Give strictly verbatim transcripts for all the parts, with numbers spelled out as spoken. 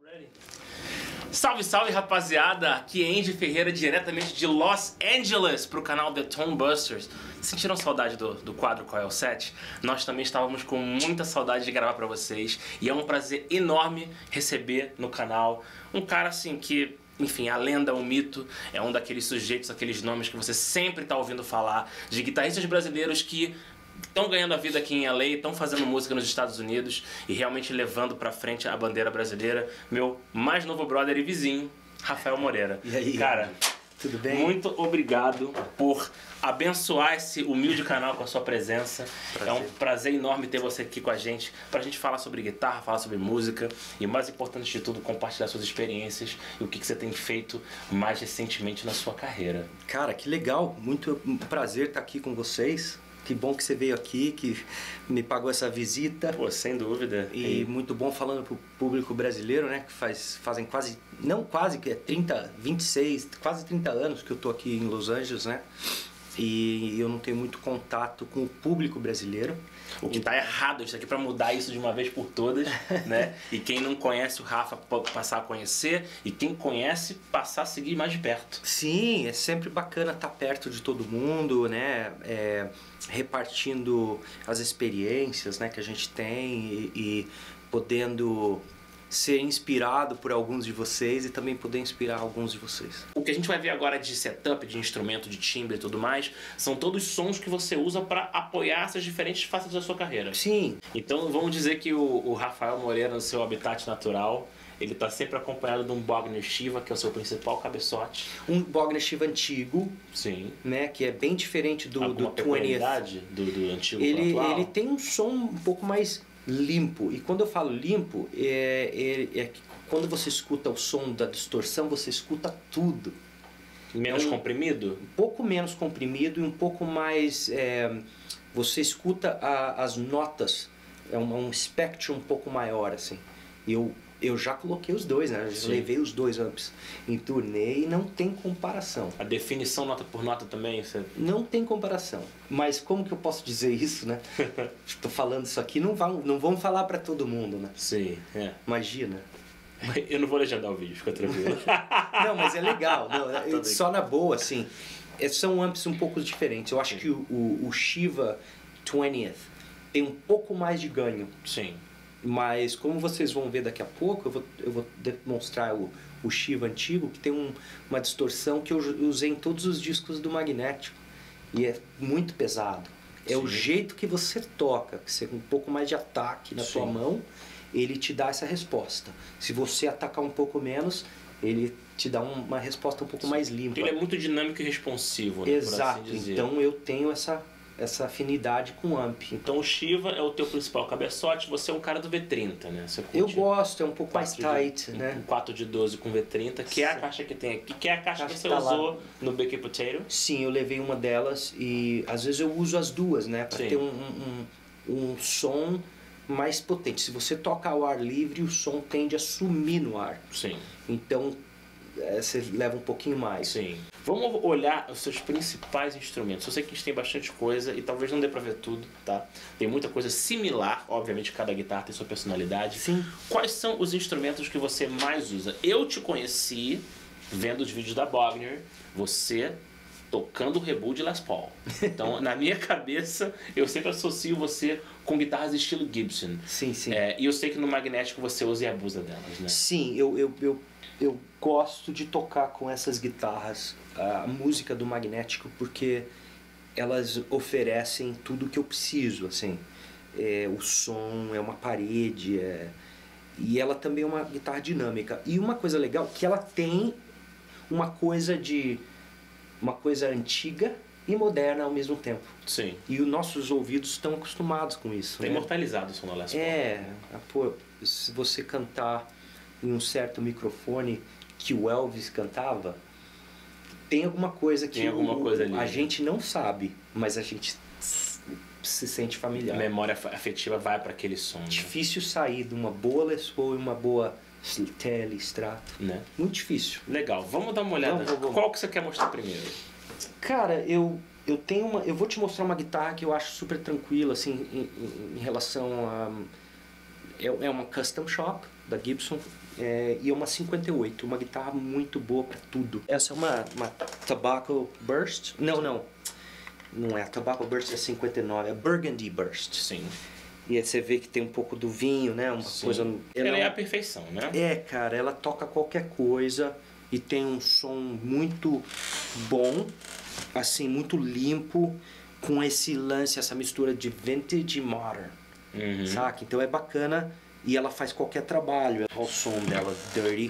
Salve, salve, rapaziada! Aqui é Andy Ferreira, diretamente de Los Angeles, pro canal The Tone Busters. Sentiram saudade do, do quadro Qual é o Set? Nós também estávamos com muita saudade de gravar pra vocês. E é um prazer enorme receber no canal um cara assim que... Enfim, a lenda, o mito, é um daqueles sujeitos, aqueles nomes que você sempre tá ouvindo falar, de guitarristas brasileiros que estão ganhando a vida aqui em L A, estão fazendo música nos Estados Unidos e realmente levando pra frente a bandeira brasileira. Meu mais novo brother e vizinho, Rafael Moreira. E aí, cara, tudo bem? Muito obrigado por abençoar esse humilde canal com a sua presença. Prazer. É um prazer enorme ter você aqui com a gente, pra gente falar sobre guitarra, falar sobre música e, mais importante de tudo, compartilhar suas experiências e o que, que você tem feito mais recentemente na sua carreira. Cara, que legal, muito prazer estar aqui com vocês. Que bom que você veio aqui, que me pagou essa visita. Pô, sem dúvida. E, e... muito bom falando pro público brasileiro, né? Que faz, fazem quase, não quase, que é trinta, vinte e seis, quase trinta anos que eu tô aqui em Los Angeles, né? E eu não tenho muito contato com o público brasileiro. O que tá errado, isso aqui é pra mudar isso de uma vez por todas, né? E quem não conhece o Rafa pode passar a conhecer, e quem conhece passar a seguir mais de perto. Sim, é sempre bacana estar perto de todo mundo, né? É, repartindo as experiências, né, que a gente tem e, e podendo ser inspirado por alguns de vocês e também poder inspirar alguns de vocês. O que a gente vai ver agora de setup, de instrumento, de timbre e tudo mais, são todos sons que você usa para apoiar essas diferentes faces da sua carreira. Sim. Então vamos dizer que o, o Rafael Moreira, no seu habitat natural, ele está sempre acompanhado de um Bogner Shiva, que é o seu principal cabeçote. Um Bogner Shiva antigo. Sim. Né, que é bem diferente do, Alguma do twentieth. do, do antigo ele, pro atual? ele tem um som um pouco mais limpo. E quando eu falo limpo, é, é, é que quando você escuta o som da distorção, você escuta tudo. Menos um, comprimido? Um pouco menos comprimido e um pouco mais... É, você escuta a, as notas, é um, um espectro um pouco maior, assim. Eu, eu já coloquei os dois, né? Eu já levei os dois amps em turnê e não tem comparação. A definição nota por nota também? Você... Não tem comparação. Mas como que eu posso dizer isso, né? Estou falando isso aqui, não, vão, não vamos falar para todo mundo, né? Sim, é. Imagina. Eu não vou legendar o vídeo, fica tranquilo. Não, mas é legal. Não, só na boa, assim. São amps um pouco diferentes. Eu acho que o, o, o Shiva twentieth tem um pouco mais de ganho. Sim. Mas como vocês vão ver daqui a pouco, eu vou, eu vou demonstrar o, o Shiva antigo, que tem um, uma distorção que eu usei em todos os discos do Magnético. E é muito pesado. É Sim. o jeito que você toca, que você com um pouco mais de ataque na Sim. sua mão, ele te dá essa resposta. Se você atacar um pouco menos, ele te dá uma resposta um pouco Sim. mais limpa. Ele é muito dinâmico e responsivo, né, Exato. por assim dizer. Então eu tenho essa... essa afinidade com o amp. Então o Shiva é o teu principal cabeçote, você é um cara do V trinta, né? Você eu gosto, é um pouco mais tight, de, né? Um quatro de doze com V trinta, que é a caixa que tem aqui, que é a caixa, caixa que você tá usou lá no Baked Potato? Sim, eu levei uma delas e às vezes eu uso as duas, né? Pra Sim. ter um, um, um som mais potente. Se você toca ao ar livre, o som tende a sumir no ar. Sim. Então é, você leva um pouquinho mais. Sim. Vamos olhar os seus principais instrumentos. Eu sei que a gente tem bastante coisa e talvez não dê pra ver tudo, tá? Tem muita coisa similar, obviamente cada guitarra tem sua personalidade. Sim. Quais são os instrumentos que você mais usa? Eu te conheci vendo os vídeos da Bogner, você tocando o Rebu de Les Paul. Então, na minha cabeça, eu sempre associo você com guitarras estilo Gibson. Sim, sim. É, e eu sei que no Magnético você usa e abusa delas, né? Sim, eu... eu, eu... eu gosto de tocar com essas guitarras a música do Magnético porque elas oferecem tudo que eu preciso, assim. É, o som é uma parede, é... e ela também é uma guitarra dinâmica. E uma coisa legal que ela tem uma coisa de uma coisa antiga e moderna ao mesmo tempo. Sim. E os nossos ouvidos estão acostumados com isso. Tem né? imortalizado o som da Les Paul. É, pô, se você cantar em um certo microfone que o Elvis cantava, tem alguma coisa que tem alguma o, coisa ali, a né? gente não sabe, mas a gente se sente familiar. A memória afetiva vai para aquele som. Né? Difícil sair de uma boa Les Paul e uma boa Tele, Strato. Né? Muito difícil. Legal, vamos dar uma olhada. Vamos, vamos, vamos. Qual que você quer mostrar primeiro? Cara, eu, eu tenho uma... Eu vou te mostrar uma guitarra que eu acho super tranquila, assim, em, em, em relação a... é, é uma custom shop da Gibson é, e é uma cinquenta e oito, uma guitarra muito boa para tudo. Essa é uma, uma Tobacco Burst. Não, não. Não é a Tobacco Burst, é cinquenta e nove, é Burgundy Burst. Sim. E aí você vê que tem um pouco do vinho, né? Uma Sim. coisa. Ela, ela é a perfeição, né? É, cara, ela toca qualquer coisa e tem um som muito bom, assim, muito limpo, com esse lance, essa mistura de vintage e modern, Uhum. saca? Então é bacana e ela faz qualquer trabalho. Olha o som dela, dirty.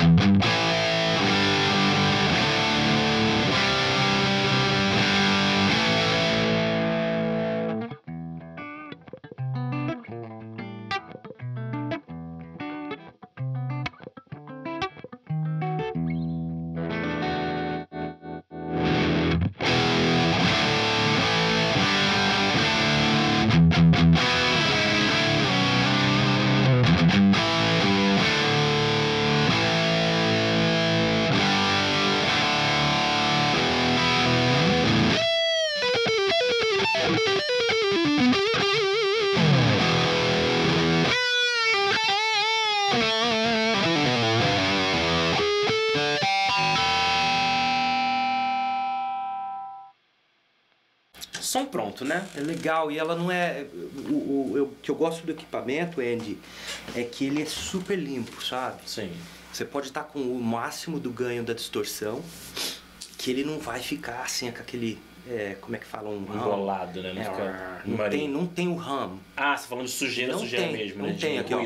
Som pronto, né? É legal e ela não é. O, o, eu- o que eu gosto do equipamento, Andy, é que ele é super limpo, sabe? Sim. Você pode estar com o máximo do ganho da distorção, que ele não vai ficar assim com aquele. É, como é que fala? Um hum. Embolado, né? Não É, fica não, muddy. tem, não tem o hum. Ah, você falando de sujeira, Não sujeira tem, mesmo, não né? De tem aqui, ó. ruído.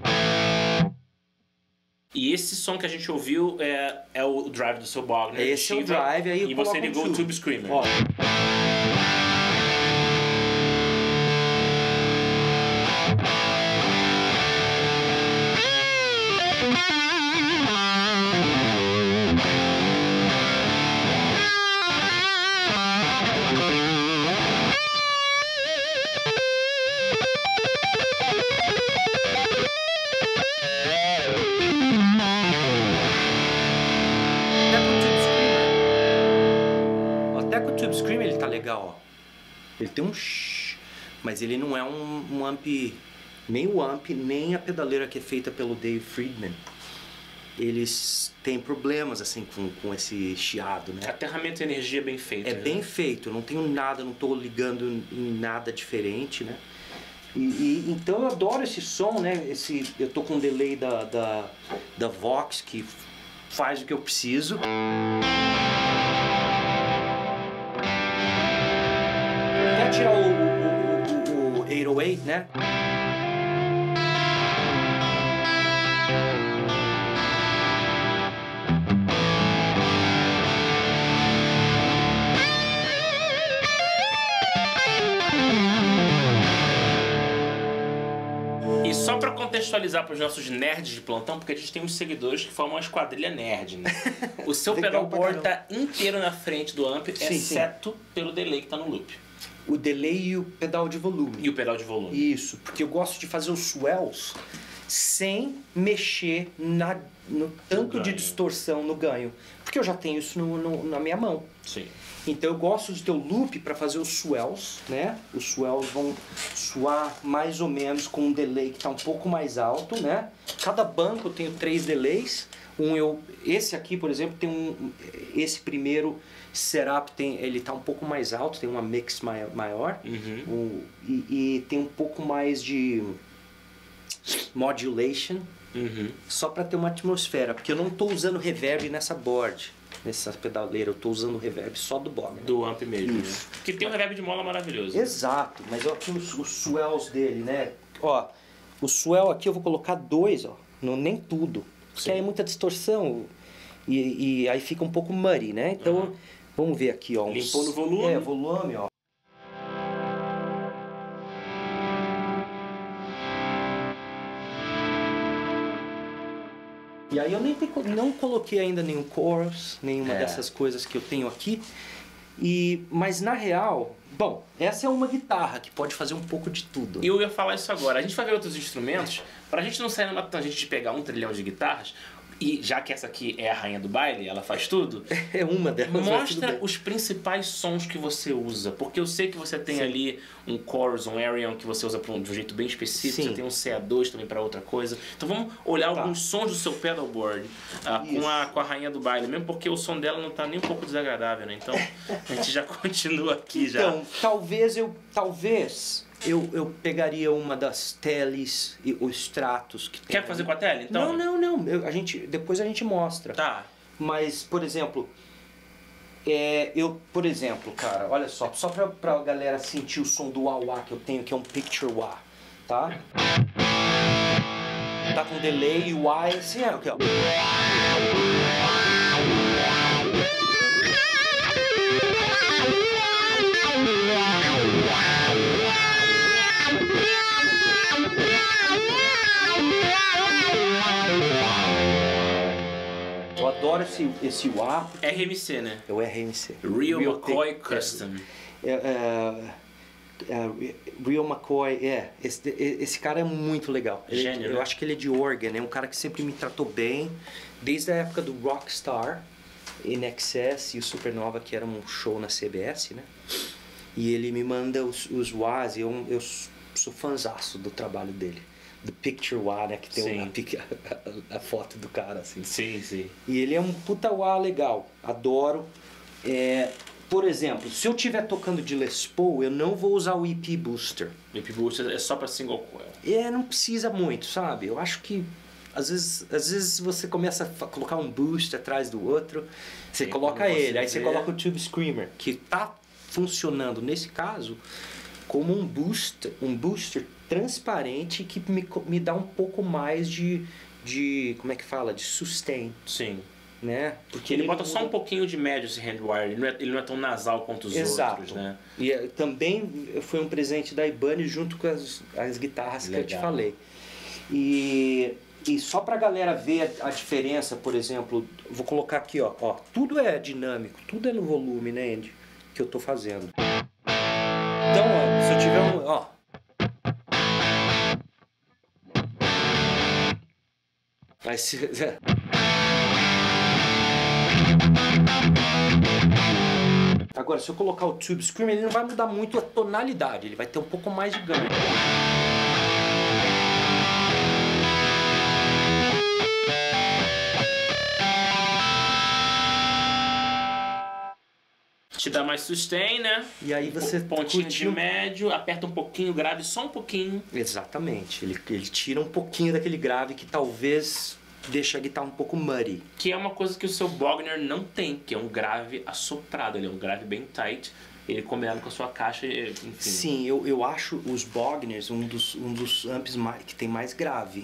E esse som que a gente ouviu é, é o drive do seu Bogner. Esse é o Shiva, drive, aí eu E você coloco um ligou o tube. Tube Screamer. Ó. Até com o Tube Screamer ele tá legal, ó. Ele tem um shhh, mas ele não é um, um amp, nem o amp, nem a pedaleira que é feita pelo Dave Friedman. Eles têm problemas assim com, com esse chiado, né? Aterramento e energia bem feito. É né? bem feito, eu não tenho nada, não tô ligando em nada diferente, né? E, e- então eu adoro esse som, né? Esse, eu tô com um delay da, da, da Vox que faz o que eu preciso. Até tirar o, o, o, o oito oh eight, né? E só pra contextualizar pros nossos nerds de plantão, porque a gente tem uns seguidores que formam uma esquadrilha nerd, né? O seu Legal pedalboard pra tá inteiro na frente do amp, Sim, exceto pelo delay que tá no loop. O delay e o pedal de volume. E o pedal de volume. Isso, porque eu gosto de fazer os swells sem mexer na, no tanto de ganho. distorção no ganho. Porque eu já tenho isso no, no- na minha mão. Sim. Então eu gosto de ter o loop para fazer os swells, né? Os swells vão suar mais ou menos com um delay que está um pouco mais alto, né? Cada banco eu tenho três delays. Um eu, esse aqui, por exemplo, tem um, esse primeiro setup tem, ele tá um pouco mais alto, tem uma mix mai- maior, Uhum. o- e, e tem um pouco mais de modulation, Uhum. só para ter uma atmosfera, porque eu não estou usando reverb nessa board, nessa pedaleira, eu estou usando reverb só do Bogner. Do amp mesmo, Isso. né? Que tem um reverb de mola maravilhoso. Exato, mas olha aqui os, os swells dele, né? Ó, o swell aqui eu vou colocar dois, ó, não, nem tudo, porque Sim. aí é muita distorção e, e aí fica um pouco muddy, né? Então, Uhum. vamos ver aqui, ó. uns- Limpou no volume. É, volume, ó. E aí eu nem tenho- não coloquei ainda nenhum chorus, nenhuma É. dessas coisas que eu tenho aqui. E, mas na real, bom, essa é uma guitarra que pode fazer um pouco de tudo. E eu ia falar isso agora. A gente vai ver outros instrumentos. Pra gente não sair numa tangente de pegar um trilhão de guitarras, E já que essa aqui é a rainha do baile, ela faz tudo, É uma delas. mostra os principais sons que você usa. Porque eu sei que você tem Sim. ali um chorus, um Arion que você usa um, de um jeito bem específico. Sim. Você tem um C A dois também para outra coisa. Então vamos olhar tá. alguns sons do seu pedalboard uh, com, a, com a rainha do baile. Mesmo porque o som dela não tá nem um pouco desagradável, né? Então a gente já continua aqui já. Então, talvez eu... Talvez... Eu, eu pegaria uma das teles e os Stratos que tem. Quer fazer com a tele, então? Não, não, não. Eu, a gente, depois a gente mostra. Tá. Mas, por exemplo, é, eu, por exemplo, cara, olha só, só pra, pra galera sentir o som do wah-wah que eu tenho, que é um picture wah, tá? Tá com delay e o wah é assim, é, aqui, ó. Eu adoro esse, esse wah. R M C, né? É o R M C. Real, Real McCoy T Custom. É, é, é, Real McCoy, é. Esse, esse cara é muito legal. Ele, Gênio, eu né? acho que ele é de Oregon, é um cara que sempre me tratou bem, desde a época do Rockstar, In Excess e o Supernova, que era um show na C B S, né? E ele me manda os, os wahs, e eu, eu sou fãzaço do trabalho dele. Do Picture Wah, né? Que tem uma, a, a foto do cara, assim. Sim, sim. E ele é um puta wah legal. Adoro. É, por exemplo, se eu estiver tocando de Les Paul, eu não vou usar o E P Booster. O E P Booster é só pra single coil. É, não precisa muito, sabe? Eu acho que às vezes, às vezes você começa a colocar um boost atrás do outro, você Sim, coloca ele, aí você coloca o Tube Screamer, que tá funcionando nesse caso como um booster, um booster transparente que me, me dá um pouco mais de, de, como é que fala? De sustain. Sim. Né? Porque ele, ele bota só um pouquinho de médio esse handwire, ele não é, ele não é tão nasal quanto os Exato. outros, né? E é, também foi um presente da Ibanez junto com as, as guitarras Legal. que eu te falei. E, e só pra galera ver a, a diferença, por exemplo, vou colocar aqui, ó, ó, tudo é dinâmico, tudo é no volume, né, Andy? Que eu tô fazendo. Então, ó, se eu tiver um, ó, Aí se... Agora, se eu colocar o Tube Screamer, ele não vai mudar muito a tonalidade, ele vai ter um pouco mais de ganho. Te dá mais sustain, né? E aí você um pontinho curtiu... de médio, aperta um pouquinho o grave, só um pouquinho. Exatamente, ele, ele tira um pouquinho daquele grave que talvez deixa a guitarra um pouco muddy. Que é uma coisa que o seu Bogner não tem, que é um grave assoprado, ele é um grave bem tight, ele combinado com a sua caixa, enfim. Sim, eu, eu acho os Bogners um dos, um dos amps mais, que tem mais grave.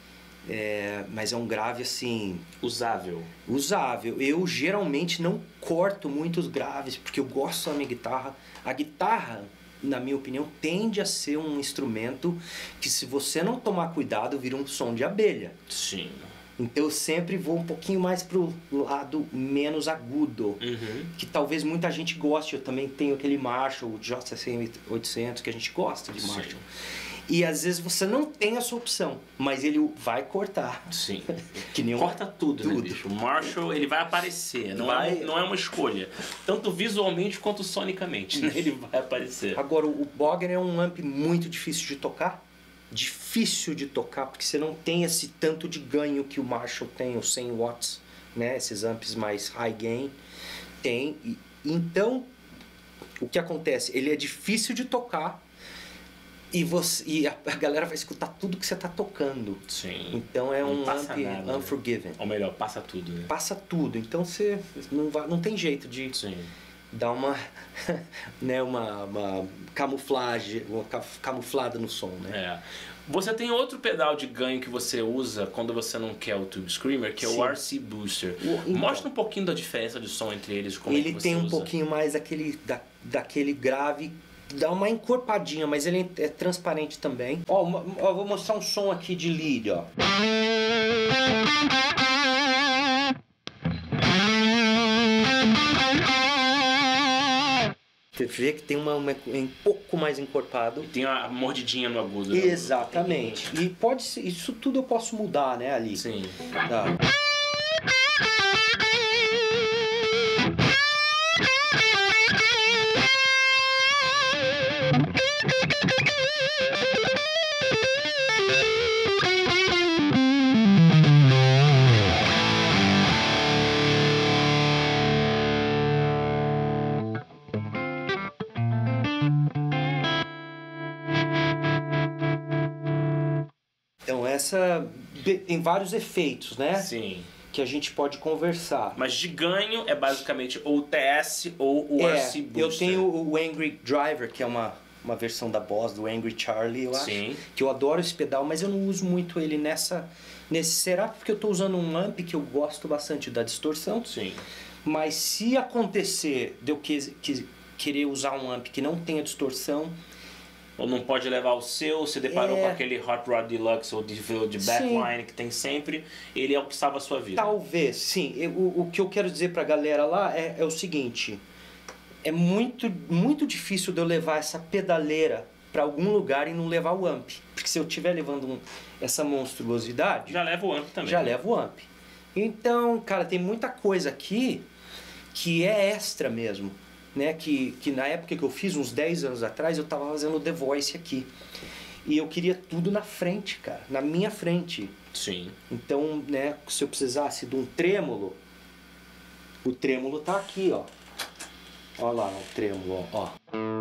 É, mas é um grave assim... Usável. Usável. Eu geralmente não corto muito os graves, porque eu gosto da minha guitarra. A guitarra, na minha opinião, tende a ser um instrumento que, se você não tomar cuidado, vira um som de abelha. Sim. Então eu sempre vou um pouquinho mais pro lado menos agudo, uhum. que talvez muita gente goste. Eu também tenho aquele Marshall, o J C M oitocentos, que a gente gosta de Marshall. Sim. E às vezes você não tem essa opção, mas ele vai cortar. Sim. Que nem um... Corta tudo, tudo. Né, bicho? O Marshall, ele vai aparecer, não, vai... É, não é uma escolha. Tanto visualmente quanto sonicamente, né? Ele vai aparecer. Agora, o Bogner é um amp muito difícil de tocar. Difícil de tocar, porque você não tem esse tanto de ganho que o Marshall tem, os cem watts, né? Esses amps mais high gain tem. E, então, o que acontece? Ele é difícil de tocar. E, você, e a, a galera vai escutar tudo que você está tocando. Sim. Então é não um amp nada, unforgiven. Né? Ou melhor, passa tudo. Né? Passa tudo. Então você não, vai, não tem jeito de Sim. dar uma, né, uma, uma camuflagem, uma camuflada no som. Né? É. Você tem outro pedal de ganho que você usa quando você não quer o Tube Screamer, que é Sim. o R C Booster. O, então, Mostra um pouquinho da diferença de som entre eles. Como ele é que você tem um usa. pouquinho mais daquele, da, daquele grave. Dá uma encorpadinha, mas ele é transparente também. Ó, uma, ó, vou mostrar um som aqui de lead, ó. Você vê que tem uma, uma um pouco mais encorpado. E tem a mordidinha no agudo. Exatamente. Né? E pode ser, isso tudo eu posso mudar, né, ali. Sim. Tá. essa tem vários efeitos, né? Sim. Que a gente pode conversar. Mas de ganho é basicamente ou o T S ou o é, R C Booster. Eu tenho o Angry Driver, que é uma, uma versão da Boss, do Angry Charlie, eu acho. Sim. Que eu adoro esse pedal, mas eu não uso muito ele nessa, nesse setup, porque eu estou usando um amp que eu gosto bastante da distorção. Sim. Mas se acontecer de eu que, que, querer usar um amp que não tenha distorção... Ou não pode levar o seu, se deparou é... com aquele Hot Rod Deluxe ou de, de backline sim. que tem sempre, ele é o que salva a sua vida. Talvez, sim. Eu, o, o que eu quero dizer pra galera lá é, é o seguinte, é muito, muito difícil de eu levar essa pedaleira pra algum lugar e não levar o amp. Porque se eu estiver levando um, essa monstruosidade... Já leva o amp também. Já né? leva o amp. Então, cara, tem muita coisa aqui que é extra mesmo. Né, que, que na época que eu fiz, uns dez anos atrás, eu tava fazendo The Voice aqui. E eu queria tudo na frente, cara. Na minha frente. Sim. Então, né, se eu precisasse de um trêmulo, o trêmulo tá aqui, ó. Olha lá o trêmulo, ó.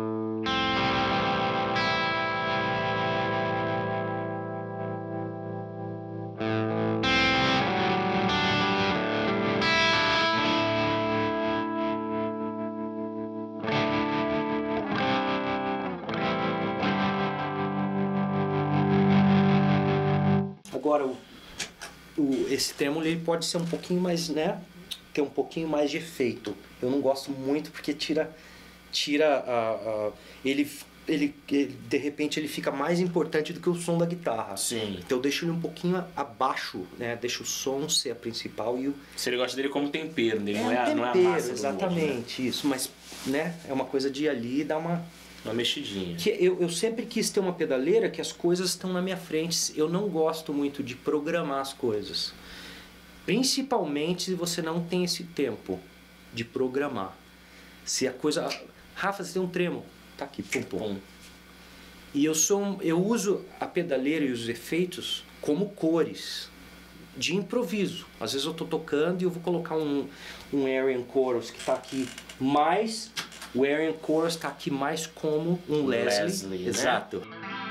Agora, o, o, esse trêmulo ele pode ser um pouquinho mais, né? Ter um pouquinho mais de efeito. Eu não gosto muito porque tira, tira a, a, ele, ele, ele, de repente, ele fica mais importante do que o som da guitarra. Sim. Então eu deixo ele um pouquinho abaixo, né? Deixo o som ser a principal e o... Você gosta dele como tempero, dele é não, é, um tempero, não é a massa exatamente, do isso. Mas, né? É uma coisa de ir ali e dar uma... Uma mexidinha. Que eu, eu sempre quis ter uma pedaleira que as coisas estão na minha frente. Eu não gosto muito de programar as coisas. Principalmente se você não tem esse tempo de programar. Se a coisa... Rafa, você tem um tremo. Tá aqui, pum, pum. pum. E eu, sou um, eu uso a pedaleira e os efeitos como cores. De improviso. Às vezes eu tô tocando e eu vou colocar um, um Arian Chorus que tá aqui mais... O Arian Chorus está aqui mais como um Leslie. Leslie, né? Exato.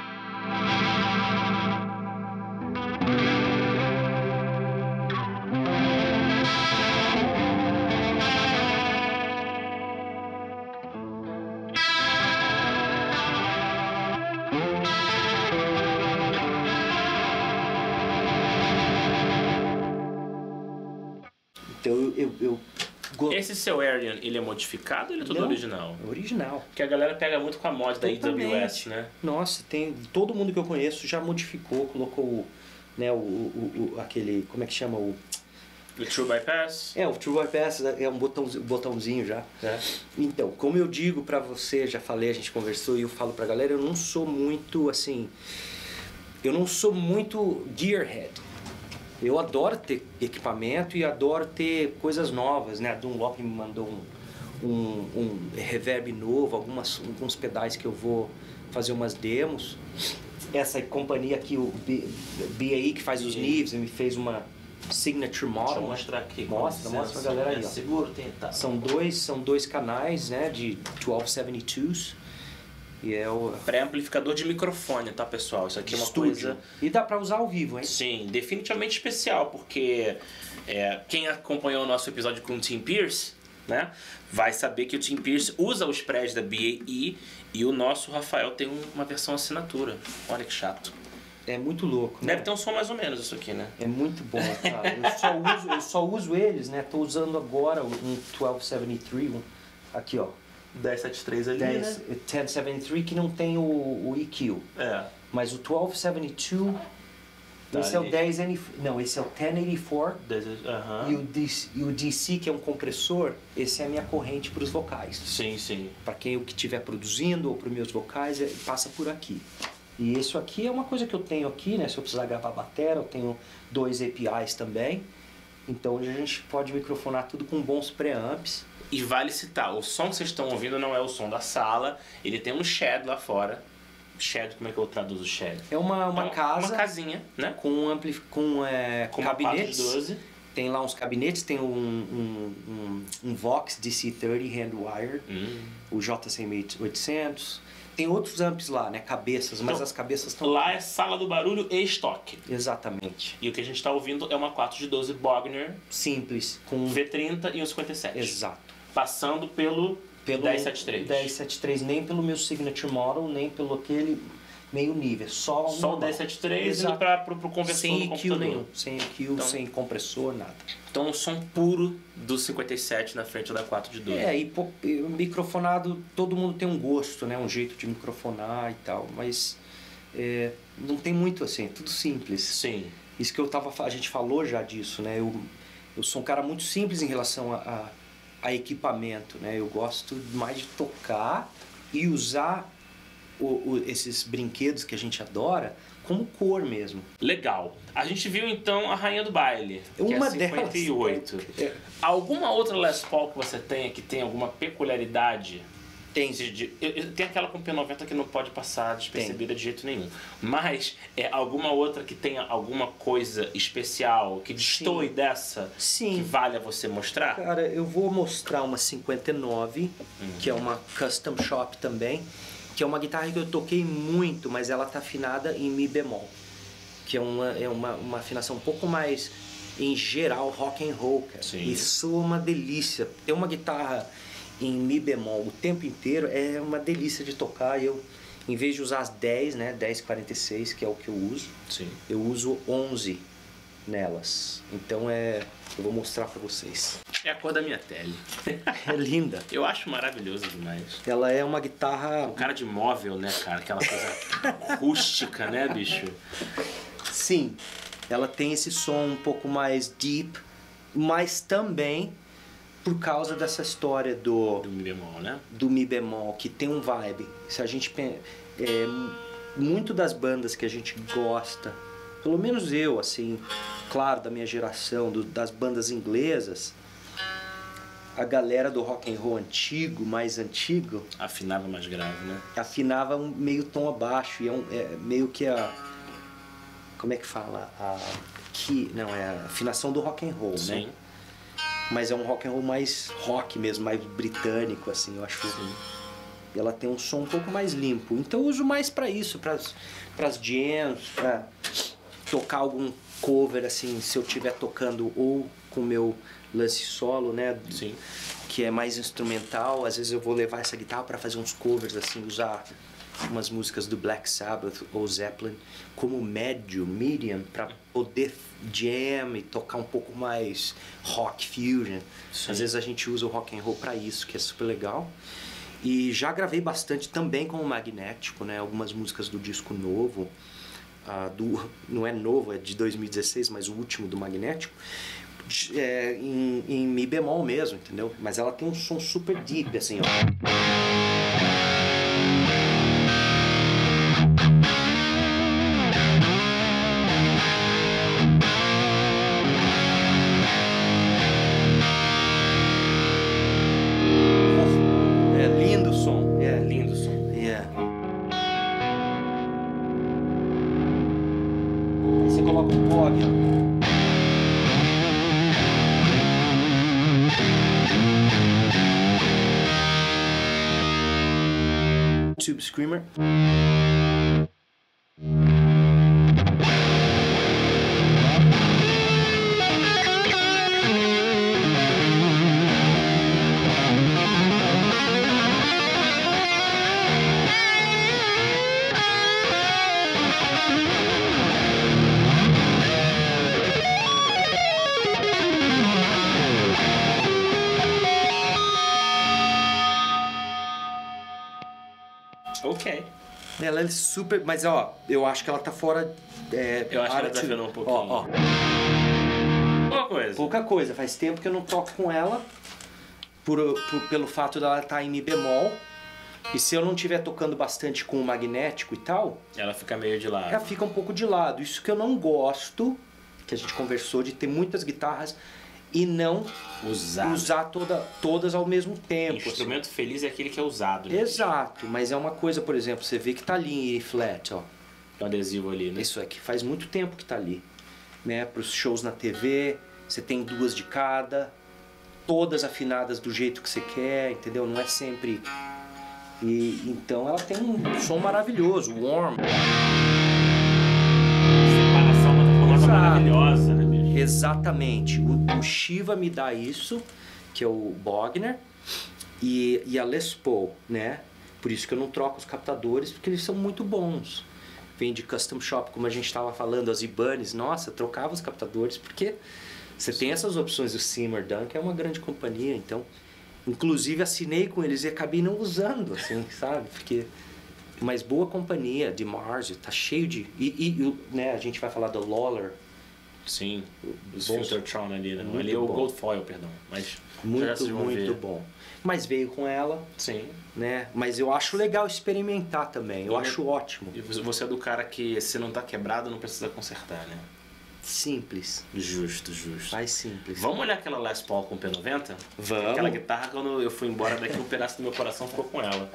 Então eu... eu, eu Esse seu Arian, ele é modificado ou ele é tudo Não, original? Original. Porque a galera pega muito com a mod da I W S, né? Nossa, tem, todo mundo que eu conheço já modificou, colocou o, né, o, o, o, aquele, como é que chama? O, o True Bypass? É, o True Bypass é um botão, botãozinho já. É. Então, como eu digo pra você, já falei, a gente conversou e eu falo pra galera, eu não sou muito, assim, eu não sou muito gearhead. Eu adoro ter equipamento e adoro ter coisas novas, né? A Dunlop me mandou um, um, um reverb novo, algumas, alguns pedais que eu vou fazer umas demos. Essa companhia aqui, o B A I, que faz os Neves, me fez uma signature model. Deixa eu mostrar aqui. Mostra, mostra pra galera aí, ó. Seguro, tenta. São dois, são dois canais, né? De doze setenta e dois. E é o pré-amplificador de microfone, tá, pessoal? Isso aqui é uma estúdio. coisa... E dá pra usar ao vivo, hein? Sim, definitivamente especial, porque é, quem acompanhou o nosso episódio com o Tim Pierce, né, vai saber que o Tim Pierce usa os prés da B A E e o nosso Rafael tem uma versão assinatura. Olha que chato. É muito louco, né? Deve ter um som mais ou menos isso aqui, né? É muito bom, cara. Eu só uso, eu só uso eles, né? Tô usando agora um doze setenta e três, um, aqui, ó. dez setenta e três ali, dez, né? dez setenta e três que não tem o, o E Q. É. Mas o doze setenta e dois, Tá esse ali. é o dez, não, esse é o dez oitenta e quatro. Aham. E o, D C, e o D C, que é um compressor, esse é a minha corrente para os vocais. Sim, sim. Para quem eu que estiver produzindo ou para os meus vocais, é, passa por aqui. E isso aqui é uma coisa que eu tenho aqui, né? Se eu precisar gravar bateria, eu tenho dois A P Is também. Então hoje a gente pode microfonar tudo com bons preamps. E vale citar, o som que vocês estão ouvindo não é o som da sala, ele tem um shed lá fora. Shed, como é que eu traduzo shed? É uma, uma é casa uma casinha, né? com, um ampli com, é, Com gabinetes. uma doze. Tem lá uns gabinetes, tem um, um, um, um Vox D C trinta hand-wired, Hum. o J C M oitocentos, tem outros amps lá, né? Cabeças, mas Então, as cabeças estão... Lá é sala do barulho e estoque. Exatamente. E o que a gente está ouvindo é uma quatro de doze Bogner Simples, com... V trinta e um cinquenta e sete. Exato. Passando pelo, Pelo dez setenta e três. dez setenta e três, nem pelo meu Signature Model, nem pelo aquele meio nível. Só, Só o dez setenta e três indo para o conversor sem do E Q computador. nenhum. Sem E Q, Então- sem compressor, nada. Então, um som puro do cinquenta e sete na frente da quatro de doze. É, e, pô, e o microfonado, todo mundo tem um gosto, né? Um jeito de microfonar e tal, mas é, não tem muito assim, é tudo simples. Sim. Isso que eu tava, a gente falou já disso, né? Eu, eu sou um cara muito simples em relação a, a, a equipamento, né? Eu gosto mais de tocar e usar o, o, esses brinquedos que a gente adora como cor mesmo. Legal. A gente viu então a Rainha do Baile, que Uma é cinquenta e oito. delas. É, Alguma outra Les Paul que você tenha que tem alguma peculiaridade? tem. De, de, eu- eu- tem aquela com P noventa que não pode passar despercebida de jeito nenhum. Mas é alguma outra que tenha alguma coisa especial, que destoe Sim. dessa, que Sim. valha você mostrar? Cara, eu vou mostrar uma cinquenta e nove, Uhum. que é uma custom shop também, que é uma guitarra que eu toquei muito, mas ela tá afinada em Mi bemol, que é uma, é uma, uma afinação um pouco mais, em geral, rock and roll, cara. Sim. E soa uma delícia. Ter uma guitarra em Mi bemol o tempo inteiro é uma delícia de tocar. Eu, em vez de usar as dez, né, dez quarenta e seis, que é o que eu uso, Sim. eu uso onze nelas. Então é, eu vou mostrar pra vocês. É a cor da minha tele. É linda. Eu acho maravilhoso demais. Ela é uma guitarra, O cara de móvel, né, cara? Aquela coisa rústica, né, bicho? sim, ela tem esse som um pouco mais deep, mas também por causa dessa história do Do Mi bemol, né? do Mi bemol, que tem um vibe. Se a gente pen- é, muito das bandas que a gente gosta, pelo menos eu, assim, claro, da minha geração, do- das bandas inglesas, a galera do rock and roll antigo, mais antigo, Afinava mais grave, né? afinava um meio tom abaixo e é, um- é meio que a, como é que fala, a que não é a afinação do rock and roll, né? Sim. Mas é um rock and roll mais rock mesmo, mais britânico, assim, eu acho. Sim. E ela tem um som um pouco mais limpo. Então eu uso mais pra isso, pras, pras jams, pra tocar algum cover, assim, se eu estiver tocando ou com o meu lance solo, né? Sim. Que é mais instrumental. Às vezes eu vou levar essa guitarra pra fazer uns covers, assim, usar umas músicas do Black Sabbath ou Zeppelin como médio, medium, pra poder jam e tocar um pouco mais rock fusion. Sim. Às vezes a gente usa o rock and roll pra isso, que é super legal. E já gravei bastante também com o magnético, né? Algumas músicas do disco novo, ah, do, não é novo, é de dois mil e dezesseis, mas o último do magnético, é, em, em Mi bemol mesmo, entendeu? Mas ela tem um som super deep, assim, ó. É lindo o som. É É, lindo o som. yeah. Aí você coloca um pog, ó. Tube Screamer. Ok. Ela é super. Mas ó, eu acho que ela tá fora. É, Eu acho que ela área de- desafinou um pouquinho. Ó, ó. Uma coisa. Pouca coisa, faz tempo que eu não toco com ela, por, por- pelo fato dela estar em Mi bemol. E se eu não estiver tocando bastante com o magnético e tal, Ela fica meio de lado. ela fica um pouco de lado. Isso que eu não gosto, que a gente conversou, de ter muitas guitarras e não Usado. usar toda, todas ao mesmo tempo. assim. Instrumento feliz é aquele que é usado. Né? Exato, mas é uma coisa, por exemplo, você vê que tá ali em E flat, ó. Tem um adesivo ali, né? Isso aqui faz muito tempo que tá ali, né? Para os shows na T V, você tem duas de cada, todas afinadas do jeito que você quer, entendeu? Não é sempre E então ela tem um som maravilhoso, warm. Separação, uma nota Exato. maravilhosa, né, bicho? Exatamente. O, o Shiva me dá isso, que é o Bogner, e, e a Les Paul, né? Por isso que eu não troco os captadores, porque eles são muito bons. Vem de custom shop, como a gente estava falando, as Ibanez, nossa, trocava os captadores, porque você tem essas opções do Seymour Duncan, que é uma grande companhia, então... Inclusive assinei com eles e acabei não usando, assim, sabe? Porque... Mas boa companhia, de Mars, tá cheio de... E, e né, a gente vai falar do Lawler. Sim, os Bons. Filtertron ali, né? Muito Ali é o bom. Gold Foil, perdão. Mas já Muito, vocês vão muito ver. bom. Mas veio com ela, Sim. né? Mas eu acho legal experimentar também, eu E acho ótimo. E você é do cara que se não tá quebrado não precisa consertar, né? Simples, Justo, justo. faz simples. Vamos olhar aquela Les Paul com P noventa? Vamos. Aquela guitarra, quando eu fui embora daqui, um pedaço do meu coração ficou com ela.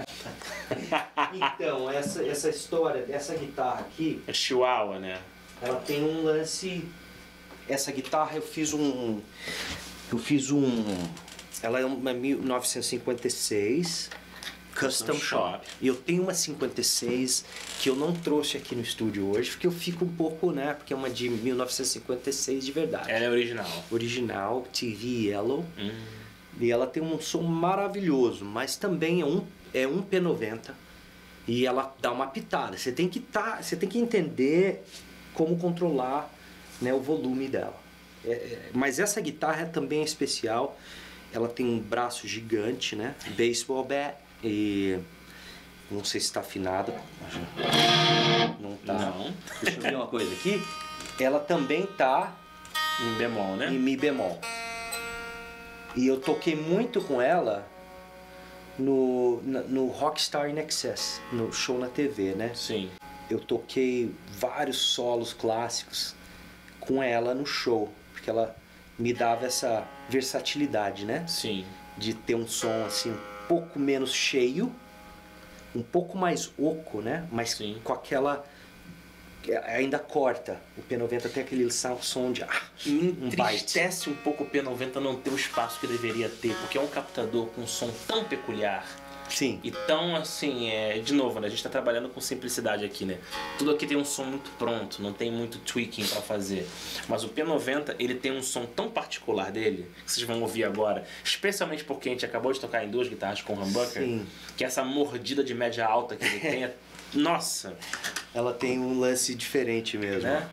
Então, essa, essa história, essa guitarra aqui, É Chihuahua, né? ela tem um lance... Essa guitarra eu fiz um... Eu fiz um... Ela é uma mil novecentos e cinquenta e seis Custom Shop. E eu tenho uma cinquenta e seis que eu não trouxe aqui no estúdio hoje, porque eu fico um pouco, né? Porque é uma de mil novecentos e cinquenta e seis de verdade. Ela é original. Original, T V Yellow. Hum. E ela tem um som maravilhoso, mas também é um, é um P noventa. E ela dá uma pitada. Você tem que tá, você tem que entender como controlar, né, o volume dela. É, é, mas essa guitarra também é especial. Ela tem um braço gigante, né? Baseball bat. E não sei se está afinada. Não tá. Não. Deixa eu ver uma coisa aqui. Ela também tá Em bemol, né? em Mi bemol. E eu toquei muito com ela no, na- no Rockstar in Excess, no show na T V, né? Sim. Eu toquei vários solos clássicos com ela no show, porque ela me dava essa versatilidade, né? Sim. De ter um som assim um pouco menos cheio, um pouco mais oco, né? Mas Sim. com aquela ainda corta. O P noventa tem aquele som de ah, Me um bite. entristece um pouco o P noventa não ter o espaço que deveria ter, porque é um captador com um som tão peculiar. Sim. E tão assim, é, de novo, né? A gente tá trabalhando com simplicidade aqui, né? Tudo aqui tem um som muito pronto, não tem muito tweaking pra fazer. Mas o P noventa, ele tem um som tão particular dele, que vocês vão ouvir agora, especialmente porque a gente acabou de tocar em duas guitarras com o humbucker, Sim. que essa mordida de média alta que ele tem é... Nossa! Ela tem um lance diferente mesmo. Né?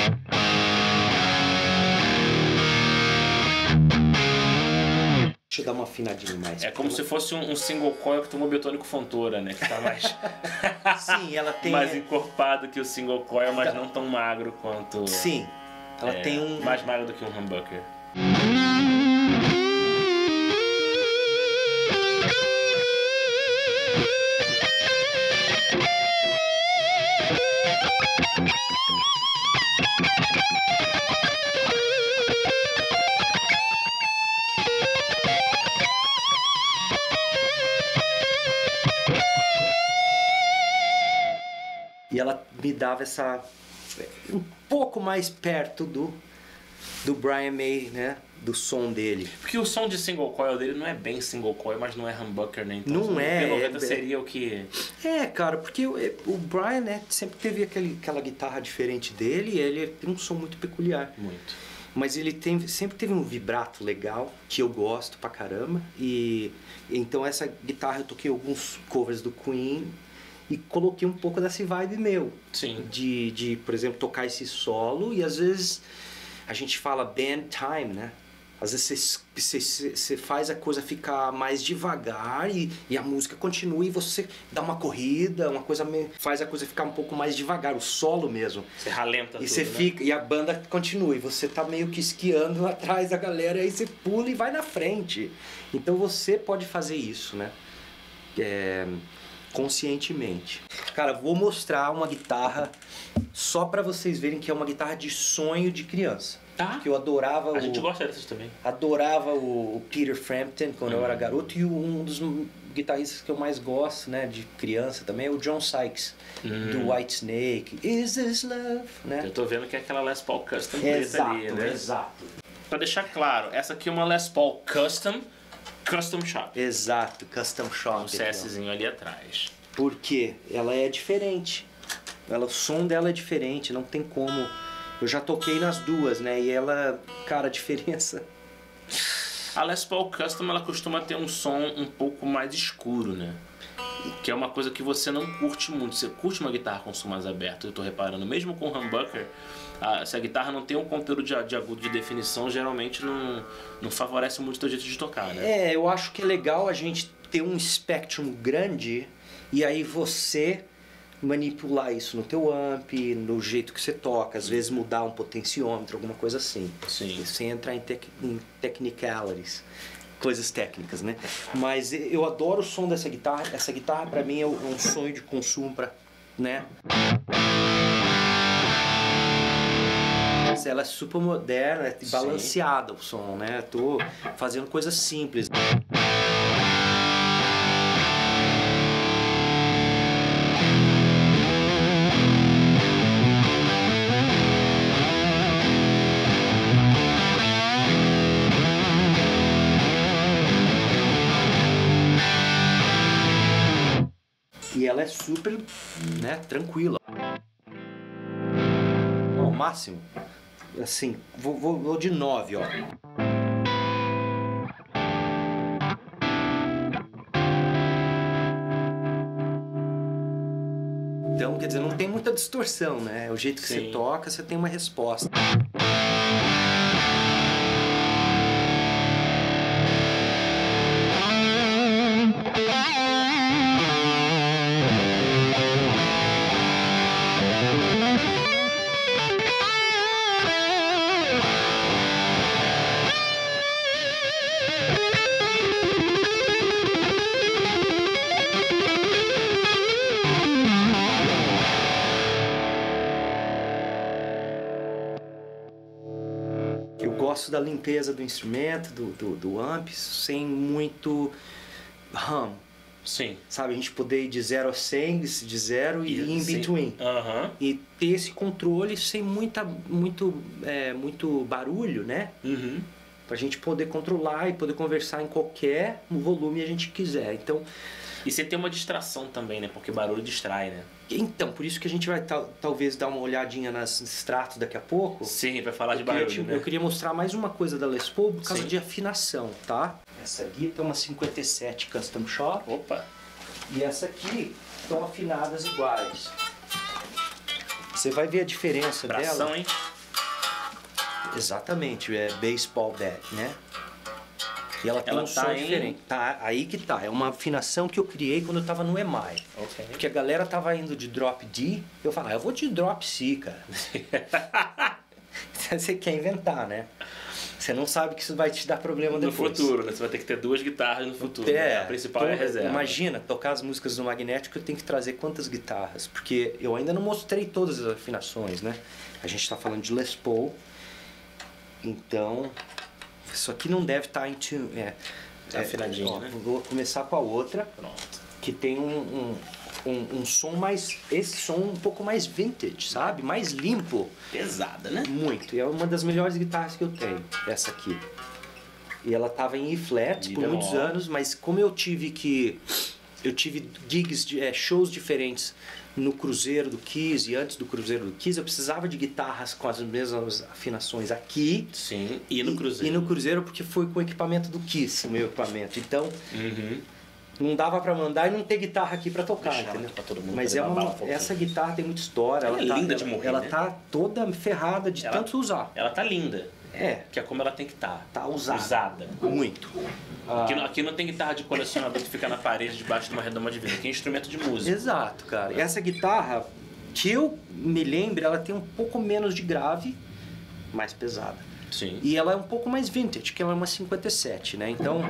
Deixa eu dar uma afinadinha mais. É como se fosse um, um single coil que tomou Biotônico Fontoura, né? Que tá mais... Sim, ela tem. mais encorpado que o single coil, mas não tão magro quanto... Sim. Ela é, tem um. mais magro do que um humbucker. E ela me dava essa. Um pouco mais perto do. Do Brian May, né? Do som dele. Porque o som de single coil dele não é bem single coil, mas não é humbucker, né? Então, Não o é, P noventa é- seria o que... É, cara, porque o, o Brian, né, sempre teve aquele, aquela guitarra diferente dele e ele tem um som muito peculiar. Muito. Mas ele tem, sempre teve um vibrato legal, que eu gosto pra caramba. E então essa guitarra eu toquei alguns covers do Queen e coloquei um pouco dessa vibe meu. Sim. De, de, por exemplo, tocar esse solo e às vezes a gente fala band time, né? Às vezes você, você, você faz a coisa ficar mais devagar e, e a música continua e você dá uma corrida, uma coisa meio, faz a coisa ficar um pouco mais devagar, o solo mesmo. Você ralenta E tudo, você né? fica, e a banda continua, e você tá meio que esquiando atrás da galera, aí você pula e vai na frente. Então você pode fazer isso, né? É, conscientemente. Cara, vou mostrar uma guitarra só pra vocês verem que é uma guitarra de sonho de criança. Tá. Porque eu adorava A o, gente gosta dessas também. adorava o, o Peter Frampton quando eu era garoto, e um dos guitarristas que eu mais gosto, né, de criança também, é o John Sykes, Hum. do White Snake. Is this love? Né? Eu tô vendo que é aquela Les Paul Custom preta Exato, ali, né? exato. Pra deixar claro, essa aqui é uma Les Paul Custom Custom Shop. Exato, Custom Shop. Um CSzinho ali atrás. Porque ela é diferente. Ela, o som dela é diferente, não tem como. Eu já toquei nas duas, né? E ela, cara, a diferença. A Les Paul Custom, ela costuma ter um som um pouco mais escuro, né? Que é uma coisa que você não curte muito. Você curte uma guitarra com som mais aberto, eu tô reparando. Mesmo com o humbucker, a, se a guitarra não tem um conteúdo de, de agudo de definição, geralmente não, não favorece muito o teu jeito de tocar, né? É, eu acho que é legal a gente ter um espectro grande e aí você manipular isso no teu amp, no jeito que você toca, às vezes mudar um potenciômetro, alguma coisa assim. Sim. Sem entrar em, tec em technicalities, coisas técnicas, né? Mas eu adoro o som dessa guitarra. Essa guitarra pra mim é um sonho de consumo, pra, né? Ela é super moderna, é balanceada o som, né? Tô fazendo coisas simples. E ela é super, né, tranquila. Ao máximo, assim, vou, vou, vou de nove, ó. Então, quer dizer, não tem muita distorção, né? O jeito que Sim. você toca, você tem uma resposta. Eu gosto da limpeza do instrumento, do, do, do amp, sem muito hum, Sim. sabe? A gente poder ir de zero a cem, de zero e ir in Sim. between. Aham. E ter esse controle sem muita, muito, é, muito barulho, né? Uhum. Pra gente poder controlar e poder conversar em qualquer volume a gente quiser. Então, E você tem uma distração também, né? Porque barulho distrai, né? então por isso que a gente vai tal, talvez dar uma olhadinha nas extratos daqui a pouco. Sim, pra falar de Eu queria, barulho, te- né? eu queria mostrar mais uma coisa da Les Paul por causa Sim. de afinação, tá? Essa aqui tem uma cinquenta e sete Custom Shop Opa! e essa aqui estão afinadas iguais. Você vai ver a diferença Bração, dela. hein? Exatamente, é baseball bat, né? E ela tem Ela um tá som em- diferente. Tá, aí que tá. É uma afinação que eu criei quando eu tava no E M I. Ok. Porque a galera tava indo de drop D, eu falava, ah, eu vou de drop C, cara. Você quer inventar, né? Você não sabe que isso vai te dar problema No depois. futuro, né? Você vai ter que ter duas guitarras no futuro. É, né? A principal é a tô- reserva. Imagina, tocar as músicas do Magnético, eu tenho que trazer quantas guitarras? Porque eu ainda não mostrei todas as afinações, né? A gente tá falando de Les Paul. Então, isso aqui não deve estar em tune. É, Tá afinadinho, ó, né? Vou começar com a outra, Pronto. que tem um, um, um, um som mais... Esse som um pouco mais vintage, sabe? Mais limpo. Pesada, né? Muito. E é uma das melhores guitarras que eu tenho, essa aqui. E ela tava em E flat Mi por bemol. muitos anos, mas como eu tive que... Eu tive gigs, de, é, shows diferentes no Cruzeiro do Kiss e antes do Cruzeiro do Kiss, eu precisava de guitarras com as mesmas afinações aqui. Sim. E no E Cruzeiro. no Cruzeiro porque foi com o equipamento do Kiss, o meu equipamento. Então, Uhum. não dava pra mandar e não ter guitarra aqui pra tocar, Deixar entendeu? pra todo mundo Mas poder é babar uma, um pouquinho. essa guitarra tem muita história. Ela é tá, linda de ela- morrer, Ela né? tá toda ferrada de Ela- tanto usar. Ela tá linda. É, Que é como ela tem que estar. tá usada. Usada. Muito. Aqui, não- aqui não tem guitarra de colecionador que fica na parede debaixo de uma redoma de vidro. Aqui é instrumento de música. Exato, cara. E essa guitarra, que eu me lembro, ela tem um pouco menos de grave, mais pesada. Sim. E ela é um pouco mais vintage, que ela é uma cinquenta e sete, né? Então...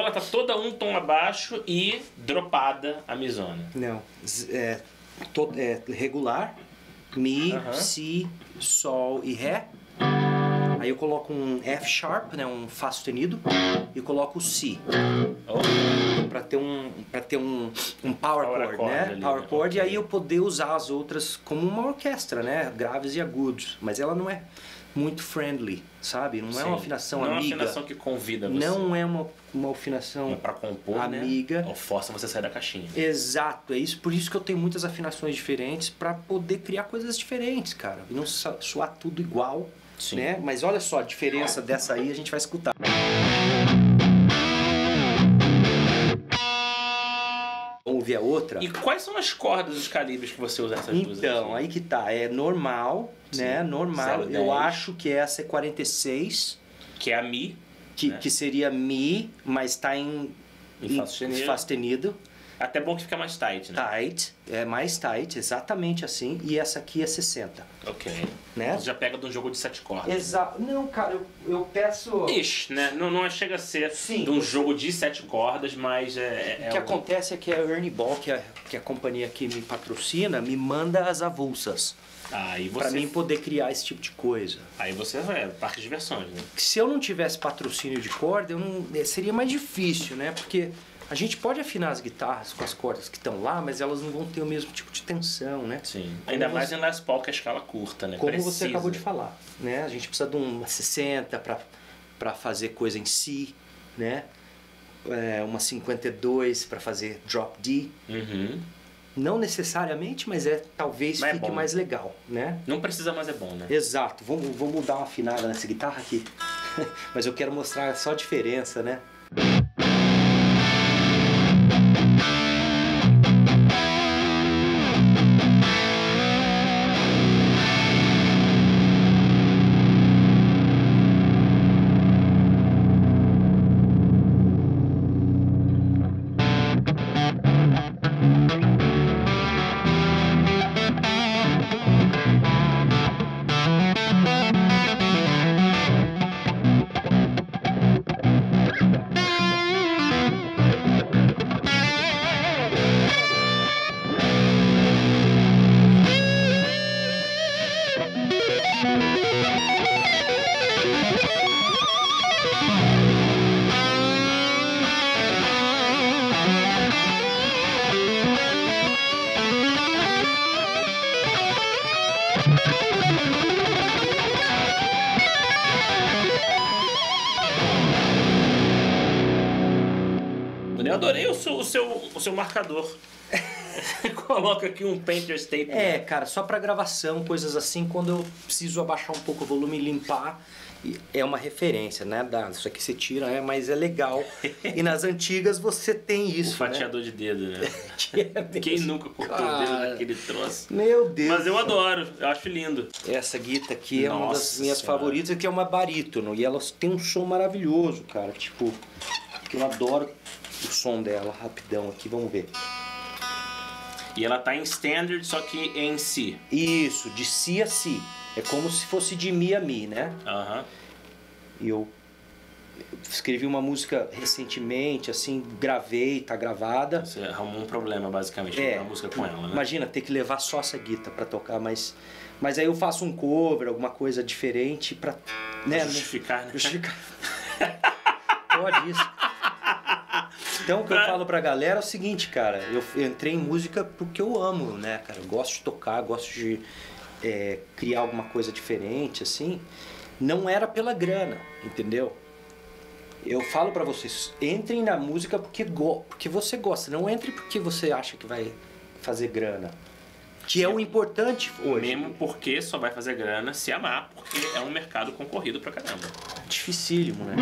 ela tá toda um tom abaixo e dropada a misona. Não, z- é, to- é regular, Mi, Aham. Si, Sol e Ré. Aí eu coloco um F sharp, né, um Fá sustenido, e coloco o Si, Oh, para ter um para ter um, um power, Power chord, chord né? ali, Power né? chord, e Ok. aí eu poder usar as outras como uma orquestra, né? Graves e agudos, mas ela não é muito friendly, sabe? Não é uma sim. afinação Não é uma amiga. afinação que convida você. Não é uma, uma afinação Pra compor, amiga. né? Ou força você a sair da caixinha. Exato, é isso, por isso que eu tenho muitas afinações diferentes para poder criar coisas diferentes, cara. E não so- soar tudo igual, Sim. né? Mas olha só, a diferença dessa aí a gente vai escutar. Vamos ouvir a outra? E quais são as cordas, os calibres que você usa nessas duas Então, aqui? aí que tá, é normal, Sim. né? Normal. zero Eu dez. acho que essa é quarenta e seis, Que é a Mi, que, né? que seria Mi, mas tá em, Em Fá sustenido. Fá sustenido. Até bom que fica mais tight, né? Tight, é mais tight, exatamente assim. E essa aqui é sessenta, Ok. né? Você já pega de um jogo de sete cordas. Exato. Não, cara, eu, eu peço... Ish, né? Não, não chega a ser Sim. de um jogo de sete cordas, mas é... é O que um- acontece é que a Ernie Ball, que é, que é a companhia que me patrocina, me manda as avulsas. Aí Pra você... mim poder criar esse tipo de coisa. Aí você é parque de diversões, né? Se eu não tivesse patrocínio de corda, eu não, eh, seria mais difícil, né? Porque a gente pode afinar as guitarras com as cordas que estão lá, mas elas não vão ter o mesmo tipo de tensão, né? Sim. Como Ainda você- mais em Les Paul, que é a escala curta, né? Como Precisa. você acabou de falar, né? A gente precisa de uma sessenta para para fazer coisa em Si, né? É, uma cinquenta e dois para fazer drop D. Uhum. Não necessariamente, mas é talvez Mas é fique bom. mais legal, né? Não precisa, mas é bom, né? Exato. Vamos, vamos dar uma afinada nessa guitarra aqui. Mas eu quero mostrar só a diferença, né? Eu adorei o seu, o seu, o seu marcador. Coloca aqui um painter's tape. É, cara, só pra gravação, coisas assim, quando eu preciso abaixar um pouco o volume e limpar, e é uma referência, né? Da, isso aqui você tira, né? Mas é legal. E nas antigas você tem O isso, né? fatiador de dedo, né? Que é Quem mesmo. nunca cortou o dedo Cara, naquele troço? Meu Deus. Mas eu do céu. adoro, eu acho lindo. Essa guita aqui é uma das Nossa minhas Senhora. favoritas, que é uma barítono. E ela tem um som maravilhoso, cara. Tipo, que eu adoro o som dela. Rapidão aqui, vamos ver. E ela tá em standard, só que em si. Isso, de Si a Si. É como se fosse de Mi a Mi, né? Aham. E eu escrevi uma música recentemente, assim, gravei, tá gravada. Você arrumou um problema, basicamente, É, com a música com ela, né? Imagina ter que levar só essa guitarra pra tocar, mas mas aí eu faço um cover, alguma coisa diferente pra, né, Justificar, né? justificar. Pode isso. Então o que eu falo pra galera é o seguinte, cara, eu eu entrei em música porque eu amo, né, cara? Eu gosto de tocar, gosto de é, criar alguma coisa diferente, assim. Não era pela grana, entendeu? Eu falo pra vocês, entrem na música porque, go porque você gosta, não entre porque você acha que vai fazer grana. Que é o importante hoje. Mesmo porque só vai fazer grana se amar, porque é um mercado concorrido pra caramba. Dificílimo, né?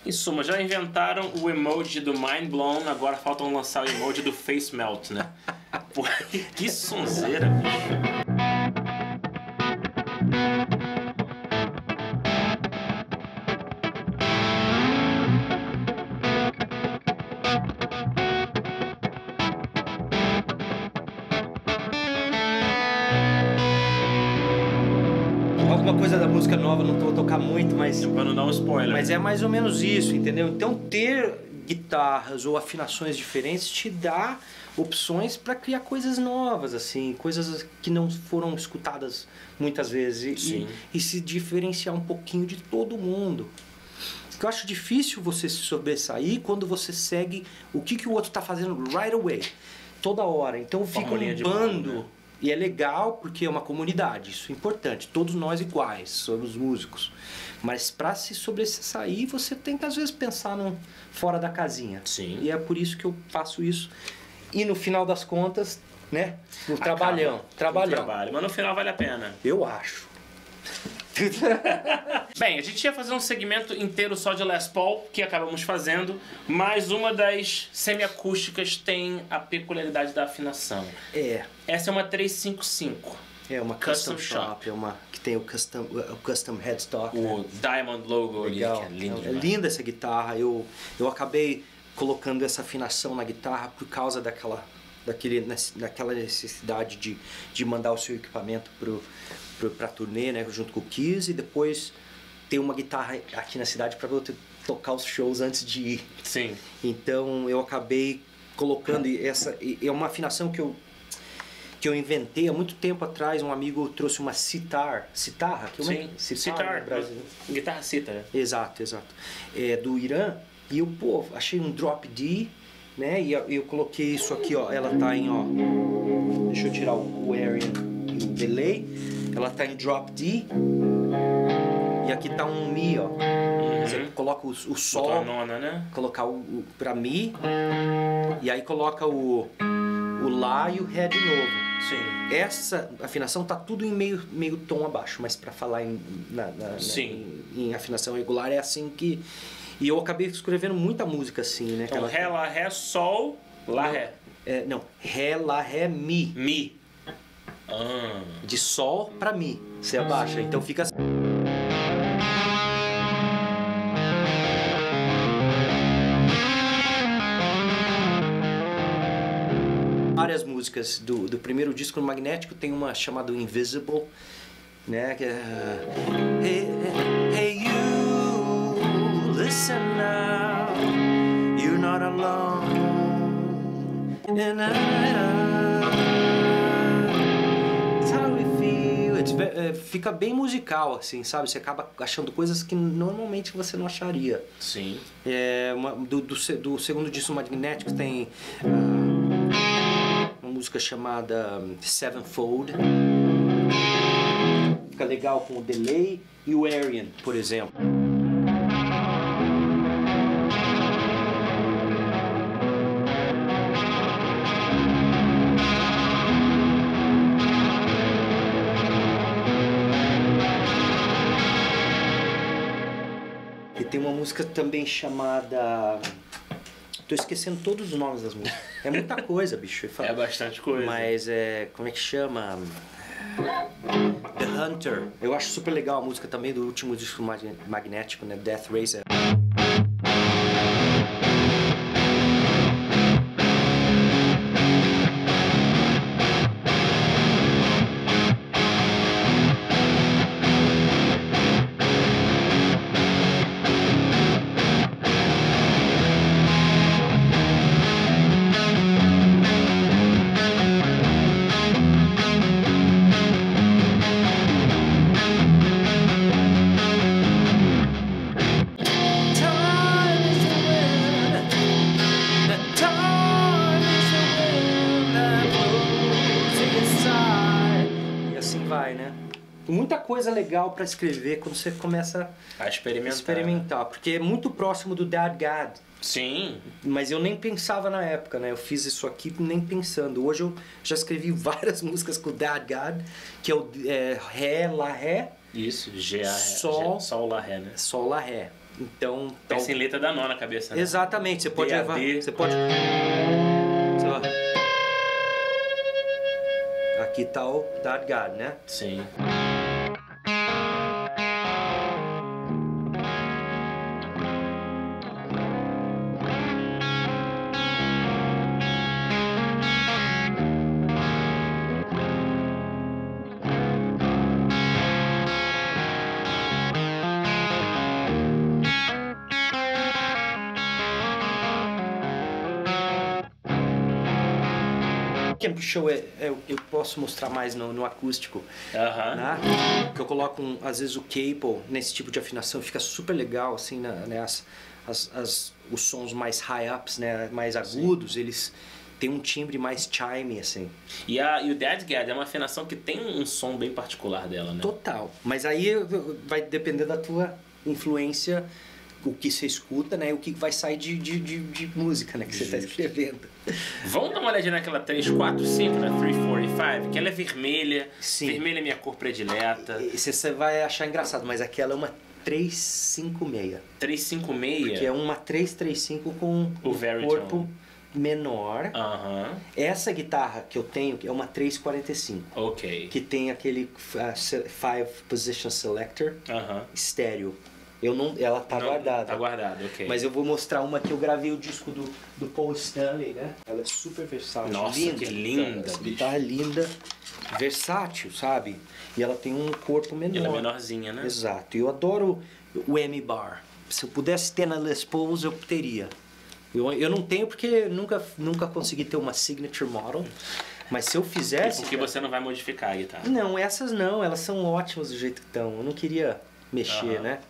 Em suma, já inventaram o emoji do Mind Blown, agora faltam lançar o emoji do Face Melt, né? Pô, que sonzeira, bicho. Alguma coisa da música nova, não vou tocar muito, mas... Pra não dar um spoiler. Mas é mais ou menos isso, entendeu? Então ter guitarras ou afinações diferentes te dá opções para criar coisas novas, assim, coisas que não foram escutadas muitas vezes e, e se diferenciar um pouquinho de todo mundo. Eu acho difícil você se sobressair quando você segue o que, que o outro está fazendo right away, toda hora. Então fica um bando, né? E é legal porque é uma comunidade, isso é importante. Todos nós iguais, somos músicos. Mas para se sobressair, você tem que às vezes pensar num, fora da casinha. Sim. E é por isso que eu faço isso. E no final das contas, né? No trabalhão. Trabalhão. Trabalho, mas no final vale a pena. Eu acho. Bem, a gente ia fazer um segmento inteiro só de Les Paul, que acabamos fazendo, mas uma das semiacústicas tem a peculiaridade da afinação. É. Essa é uma trezentos e cinquenta e cinco. É uma Custom, custom shop, shop. É uma que tem o custom, o custom headstock. O né? Diamond logo Legal. ali, que é lindo. É linda essa guitarra. Eu, eu acabei colocando essa afinação na guitarra por causa daquela, daquele, daquela necessidade de, de mandar o seu equipamento pro para turnê, né, junto com o Kiss, e depois ter uma guitarra aqui na cidade para eu tocar os shows antes de ir. Sim. Então eu acabei colocando e essa e é uma afinação que eu que eu inventei há muito tempo atrás. Um amigo trouxe uma sitar, sitarra, que eu Sim, sitar, sitar, no Brasil. Guitarra sitar. Exato, exato. É do Irã, e eu, pô, achei um drop D, né? E eu, eu coloquei isso aqui, ó, ela tá em, ó, deixa eu tirar o, o area e o delay. Ela tá em drop D e aqui tá um Mi, ó. Uhum. Você coloca o, o Sol, Botou a nona, né? colocar o, o pra Mi, e aí coloca o, o Lá e o Ré de novo. Sim. Essa afinação tá tudo em meio, meio tom abaixo, mas para falar em, na, na, Sim. Na, em, em afinação regular é assim que... E eu acabei escrevendo muita música assim, né? Então, Aquela... Ré, Lá, Ré, Sol, Lá, não, Ré. É, não, Ré, Lá, Ré, Mi. Mi. Ah. De Sol para Mi, você abaixa, então fica assim. Várias músicas do, do primeiro disco no Magnético, tem uma chamada Invisible, né, que é Hey, hey you, listen now, you're not alone, and it's how we feel. It's, é, fica bem musical, assim, sabe? Você acaba achando coisas que normalmente você não acharia. Sim. É, uma, do, do, do segundo disco Magnético tem uh, uma música chamada Sevenfold. Fica legal com o delay e o Arian, por exemplo. E tem uma música também chamada... Tô esquecendo todos os nomes das músicas. É muita coisa, bicho. É bastante coisa. Mas é... Como é que chama? The Hunter. Eu acho super legal a música também do último disco magnético, né? Death Racer. Muita coisa legal para escrever quando você começa a experimentar. experimentar, porque é muito próximo do Dad Gad. Sim. Mas eu nem pensava na época, né? Eu fiz isso aqui nem pensando. Hoje eu já escrevi várias músicas com o Dad Gad, que é o é, Ré, Lá, Ré. Isso, G, A, Ré. Sol, G, Sol, Lá, Ré, né? Sol, Lá, Ré. Então, Pensa tal... em letra da nó na cabeça, né? Exatamente, você pode D A levar, D. você pode... Sei lá. Aqui tá o That God, né? Sim. Camp Show é, é, eu posso mostrar mais no, no acústico, Aham. né? Que eu coloco um, às vezes o cable nesse tipo de afinação fica super legal assim, né? né, As, as, as, os sons mais high ups, né? Mais agudos, Sim. eles têm um timbre mais chime assim. E, a, e o Dead Gad é uma afinação que tem um som bem particular dela, né? Total. Mas aí vai depender da tua influência, o que você escuta, né? O que vai sair de, de, de, de música, né? Que Justo. Você está escrevendo. Vamos dar uma olhadinha naquela três quatro cinco, na três quatro cinco, que ela é vermelha. Sim. Vermelha é minha cor predileta. E, você vai achar engraçado, mas aquela é uma três cinco seis. três cinco seis? Que é uma três três cinco com o um corpo menor. Aham. Uh-huh. Essa guitarra que eu tenho é uma três quarenta e cinco. Ok. Que tem aquele uh, five position selector uh-huh. estéreo. Eu não, ela tá não, guardada. Tá guardada, ok. Mas eu vou mostrar uma que eu gravei o disco do, do Paul Stanley, né? Ela é super versátil. Nossa, linda, que linda, Essa bicho. guitarra é linda, versátil, sabe? E ela tem um corpo menor. E ela é menorzinha, né? Exato. E eu adoro o M-Bar. Se eu pudesse ter na Les Pauls, eu teria. Eu, eu não tenho porque nunca, nunca consegui ter uma Signature Model. Mas se eu fizesse... E porque você não vai modificar a guitarra? Não, essas não. Elas são ótimas do jeito que estão. Eu não queria mexer, Uhum. né?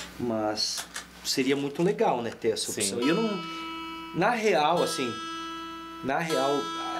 Mas seria muito legal, né, ter essa opção. Sim. E eu não... Na real, assim... Na real,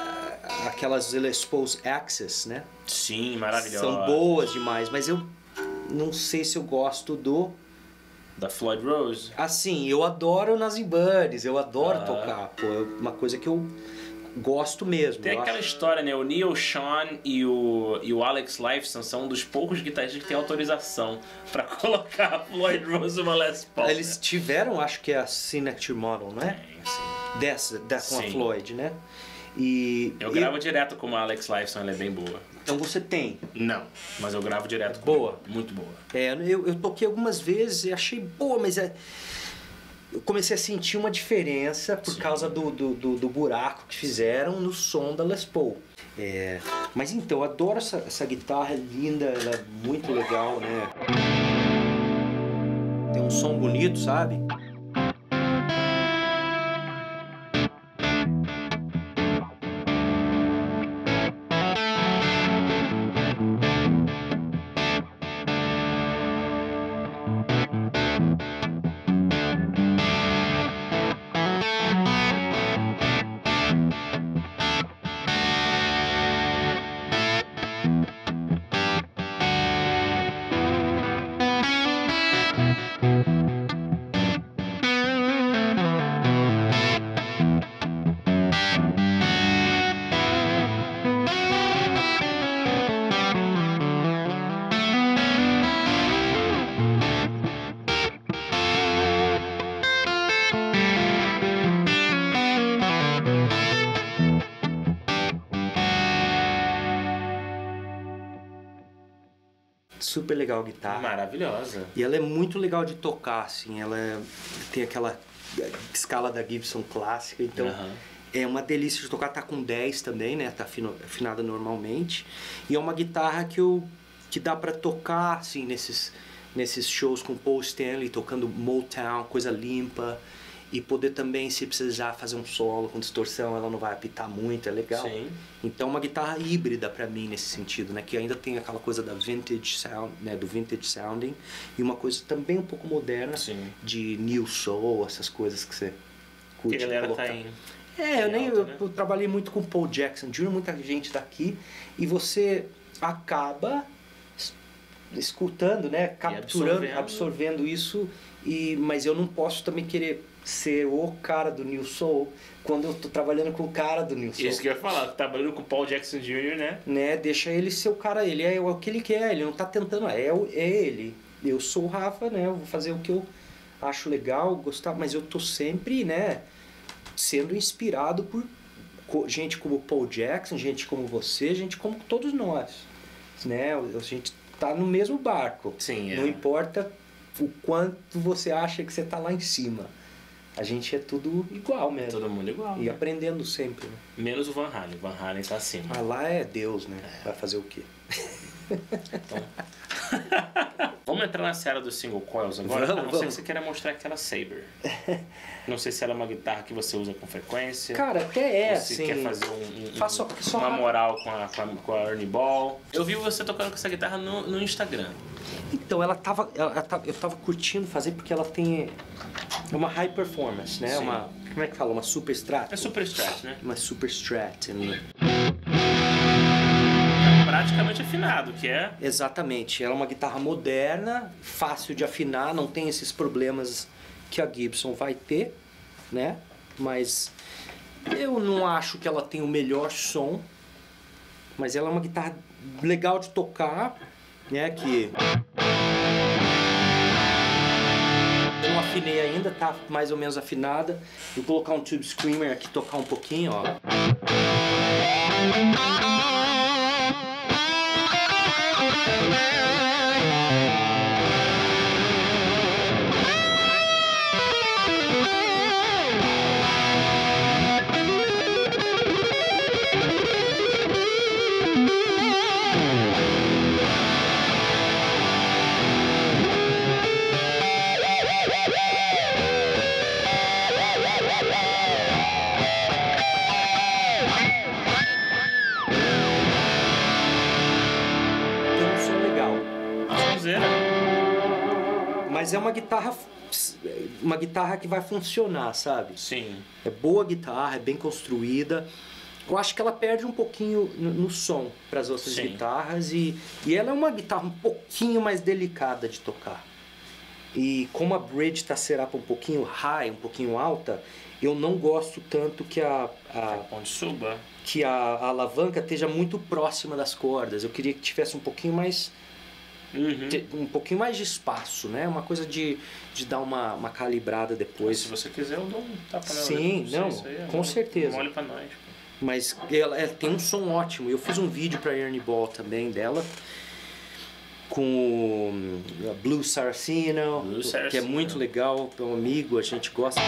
aquelas Les Pauls Access, né? Sim, maravilhosa. São boas demais, mas eu não sei se eu gosto do... Da Floyd Rose? Assim, eu adoro nas Buddies, eu adoro Ah. tocar. Pô, é uma coisa que eu gosto mesmo. Tem eu aquela acho. história, né? O Neil Sean e o, e o Alex Lifeson são um dos poucos guitarristas que têm autorização pra colocar a Floyd Rose uma Les Paul. Eles né? tiveram, acho que é a Signature Model, não é? Tem, sim. Dessa, da, com a Sim. Floyd, né? E, Eu e- gravo direto com a Alex Lifeson, ela é bem boa. Então você tem. Não, mas eu gravo direto com Boa. ela. Muito boa. É, eu, eu toquei algumas vezes e achei boa, mas é, eu comecei a sentir uma diferença por Sim. causa do, do, do, do buraco que fizeram no som da Les Paul. É, mas então, eu adoro essa, essa guitarra, é linda, ela é muito legal, né? Tem um som bonito, sabe? Super legal a guitarra. Maravilhosa. E ela é muito legal de tocar, assim, ela é- tem aquela escala da Gibson clássica, então Aham. é uma delícia de tocar, tá com dez também, né, tá afino- afinada normalmente, e é uma guitarra que, eu, que dá pra tocar, assim, nesses, nesses shows com Paul Stanley, tocando Motown, coisa limpa, e poder também, se precisar fazer um solo com distorção, ela não vai apitar muito, é legal. Sim. Então, uma guitarra híbrida pra mim nesse sentido, né? Que ainda tem aquela coisa da vintage sound, né? Do vintage sounding e uma coisa também um pouco moderna Sim. de new soul, essas coisas que você curte. Que a galera colocar. tá em... É, eu em nem alta, eu, né? eu trabalhei muito com Paul Jackson Júnior, muita gente daqui e você acaba es- escutando, né? Capturando, absorvendo. absorvendo isso e mas eu não posso também querer ser o cara do New Soul quando eu tô trabalhando com o cara do New Soul. Isso que eu ia falar, trabalhando com o Paul Jackson Júnior, né? Né? Deixa ele ser o cara, ele é o que ele quer, ele não tá tentando, é, o- é ele. Eu sou o Rafa, né? Eu vou fazer o que eu acho legal, gostar, mas eu tô sempre, né, sendo inspirado por gente como Paul Jackson, gente como você, gente como todos nós, né? A gente tá no mesmo barco. Sim, é. Não importa o quanto você acha que você tá lá em cima. A gente é tudo igual mesmo. Todo mundo igual. E né? aprendendo sempre, né? Menos o Van Halen. O Van Halen tá acima. Mas lá é Deus, né? É. Vai fazer o quê? Então... Vamos entrar na série dos single coils agora? Vamos, a não ser vamos. que você queira mostrar aquela Saber. Não sei se ela é uma guitarra que você usa com frequência. Cara, até é, ou se assim... quer fazer um, um- faço só uma rápido. moral com a, com, a, com a Ernie Ball. Eu vi você tocando com essa guitarra no, no Instagram. Então, ela tava, ela, ela tava- eu tava curtindo fazer porque ela tem uma high performance, né? Sim. Uma, como é que fala? Uma super strat. É super strat, né? Uma super strat. né? Praticamente afinado, que é... Exatamente. Ela é uma guitarra moderna, fácil de afinar, não tem esses problemas que a Gibson vai ter, né? Mas eu não acho que ela tem o melhor som, mas ela é uma guitarra legal de tocar, né? Que eu não afinei ainda, tá mais ou menos afinada. Vou colocar um Tube Screamer aqui, tocar um pouquinho, ó. Tem um som legal. Sonzeira. Mas é uma guitarra, uma guitarra que vai funcionar, sabe? Sim. É boa guitarra, é bem construída. Eu acho que ela perde um pouquinho no, no som para as outras Sim. guitarras e, e ela é uma guitarra um pouquinho mais delicada de tocar. E como a bridge está serapa um pouquinho high, um pouquinho alta, eu não gosto tanto que a, a, Onde suba. que a, a alavanca esteja muito próxima das cordas. Eu queria que tivesse um pouquinho mais Uhum. ter um pouquinho mais de espaço, né? Uma coisa de, de dar uma, uma calibrada depois. Se você quiser, eu dou um tapa na Sim, orelha pra você, não, isso aí é com mole- certeza. Mole pra nós. Mas ela, ela tem um som ótimo. Eu fiz um vídeo pra Ernie Ball também dela. Com o Blue Saraceno, Blue que é Saraceno. muito legal, é um amigo, a gente gosta.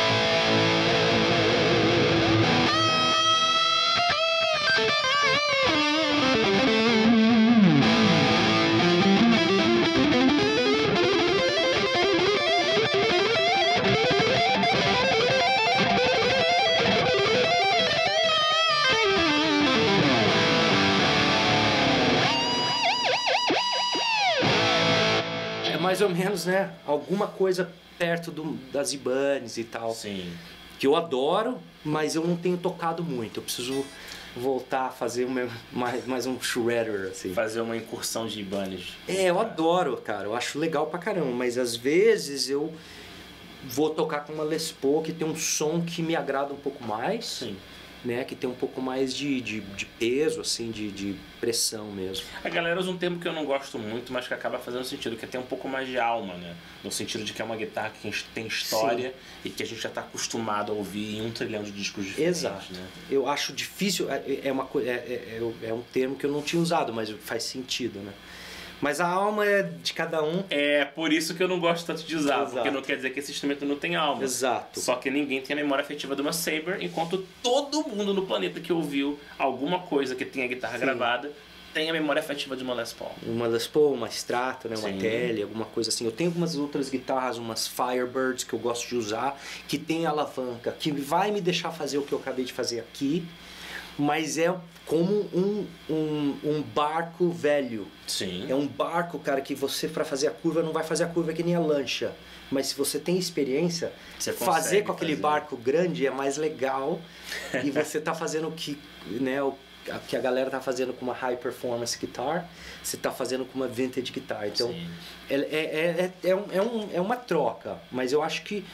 É mais ou menos, né? Alguma coisa perto do, das Ibanez e tal. Sim. Que eu adoro, mas eu não tenho tocado muito. Eu preciso voltar a fazer uma, mais, mais um shredder, assim. Fazer uma incursão de Ibanez. É, eu adoro, cara. Eu acho legal pra caramba. Mas às vezes eu vou tocar com uma Les Paul que tem um som que me agrada um pouco mais. Sim. Né? Que tem um pouco mais de, de, de peso, assim, de, de pressão mesmo. A galera usa um termo que eu não gosto muito, mas que acaba fazendo sentido, que é ter um pouco mais de alma, né? No sentido de que é uma guitarra que tem história e que a gente já está acostumado a ouvir em um trilhão de discos diferentes. Exato. Né? Eu acho difícil, é, é, uma, co- é, é, é um termo que eu não tinha usado, mas faz sentido, né? Mas a alma é de cada um. É por isso que eu não gosto tanto de usar, Exato. porque não quer dizer que esse instrumento não tem alma. Exato. Só que ninguém tem a memória afetiva de uma Saber, enquanto todo mundo no planeta que ouviu alguma coisa que tem a guitarra Sim. gravada tem a memória afetiva de uma Les Paul. Uma Les Paul, uma Strato, né? Uma Sim. Tele, alguma coisa assim. Eu tenho algumas outras guitarras, umas Firebirds que eu gosto de usar, que tem alavanca, que vai me deixar fazer o que eu acabei de fazer aqui, mas é como um, um, um barco velho. Sim. É um barco, cara, que você, para fazer a curva, não vai fazer a curva que nem a lancha. Mas se você tem experiência, Você fazer consegue com aquele fazer. barco grande é mais legal. E você tá fazendo o que, né, o a- que a galera tá fazendo com uma high performance guitar, você tá fazendo com uma vintage guitar. Então, Sim. é, é, é, é, um, é, um, é uma troca. Mas eu acho que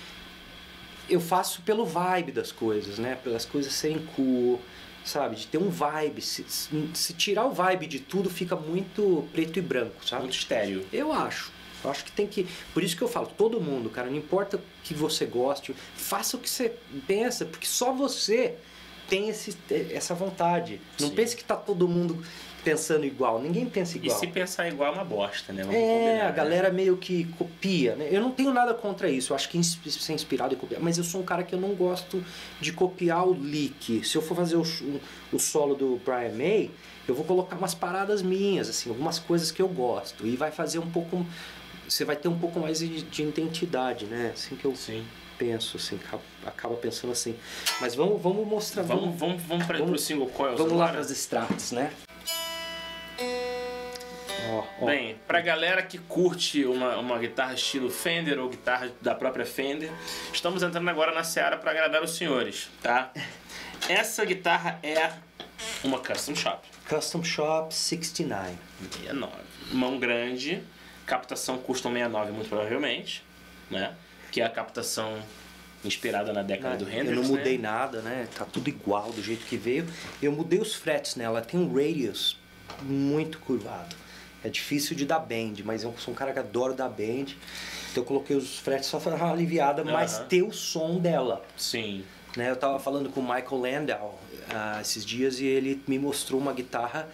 eu faço pelo vibe das coisas, né? Pelas coisas serem cool, sabe? De ter um vibe. Se, se- se tirar o vibe de tudo, fica muito preto e branco, sabe? Muito estéreo. Eu acho. Eu acho que tem que... Por isso que eu falo, todo mundo, cara, não importa o que você goste, faça o que você pensa, porque só você tem esse, essa vontade. Não Sim. pense que tá todo mundo pensando igual. Ninguém pensa E igual. se pensar igual é uma bosta, né? Vamos É, combinar, a galera meio que copia, né? Eu não tenho nada contra isso, eu acho que ser inspirado em copiar, mas eu sou um cara que eu não gosto de copiar o lick. Se eu for fazer o, o solo do Brian May, eu vou colocar umas paradas minhas, assim, algumas coisas que eu gosto, e vai fazer um pouco... Você vai ter um pouco mais de, de identidade, né? Assim que eu Sim. penso, assim, acaba pensando assim. Mas vamos, vamos mostrar... Vamos, vamos, vamos para o single coils Vamos lá agora? para as extratos, né? Ó, ó. Bem, pra galera que curte uma, uma guitarra estilo Fender ou guitarra da própria Fender, estamos entrando agora na seara para agradar os senhores, tá? Essa guitarra é uma Custom Shop. Custom Shop sessenta e nove. sessenta e nove. Mão grande, captação Custom sessenta e nove muito provavelmente, né? Que é a captação inspirada na década Ah, do Hendrix, eu não mudei né? nada, né? Tá tudo igual do jeito que veio. Eu mudei os fretes nela. Tem um radius muito curvado. É difícil de dar bend, mas eu sou um cara que adoro dar bend. Então eu coloquei os fretes só para dar uma aliviada, Uhum. mas ter o som dela. Sim. Né? Eu tava falando com o Michael Landau uh, esses dias e ele me mostrou uma guitarra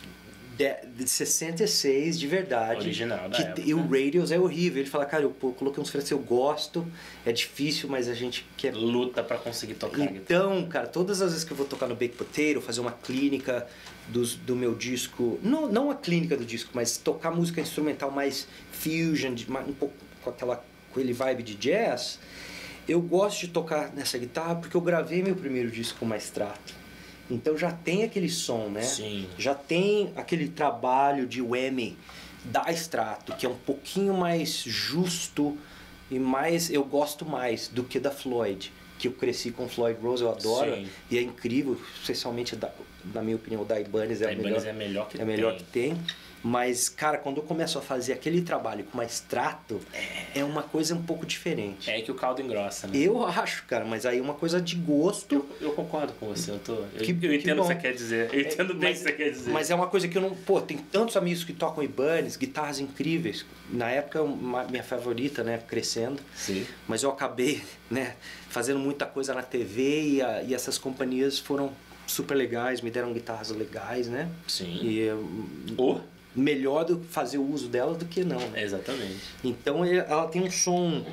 de, de sessenta e seis de verdade. Original da que, época. E o radius é horrível. Ele fala, cara, eu pô, coloquei uns fretes, eu gosto, é difícil, mas a gente quer... Luta pra conseguir tocar a guitarra. Então, cara, todas as vezes que eu vou tocar no Baked Potato, fazer uma clínica dos, do meu disco, não, não a clínica do disco, mas tocar música instrumental mais fusion, de, um pouco com aquela com aquele vibe de jazz, eu gosto de tocar nessa guitarra porque eu gravei meu primeiro disco com uma Strato. Então já tem aquele som, né? Sim. Já tem aquele trabalho de whammy da Strato, que é um pouquinho mais justo e mais, eu gosto mais do que da Floyd, que eu cresci com Floyd Rose, eu adoro. Sim. E é incrível, especialmente, da, na minha opinião, o da Ibanez é, A a Ibanez melhor, é a melhor que é a melhor tem. que tem. Mas, cara, quando eu começo a fazer aquele trabalho com uma Strato, é uma coisa um pouco diferente. É aí que o caldo engrossa, né? Eu acho, cara, mas aí é uma coisa de gosto. Eu, eu concordo com você, eu, tô, eu, Que- eu que entendo o que bom. você quer dizer. Eu entendo bem o mas, que você quer dizer. Mas é uma coisa que eu não... Pô, tem tantos amigos que tocam Ibanez, guitarras incríveis. Na época, uma- minha favorita, né, crescendo. Sim. Mas eu acabei, né, fazendo muita coisa na T V e, a- e essas companhias foram super legais, me deram guitarras legais, né? Sim. E eu- Ou? melhor do fazer o uso delas do que não, né? Exatamente. Então ele- ela tem um som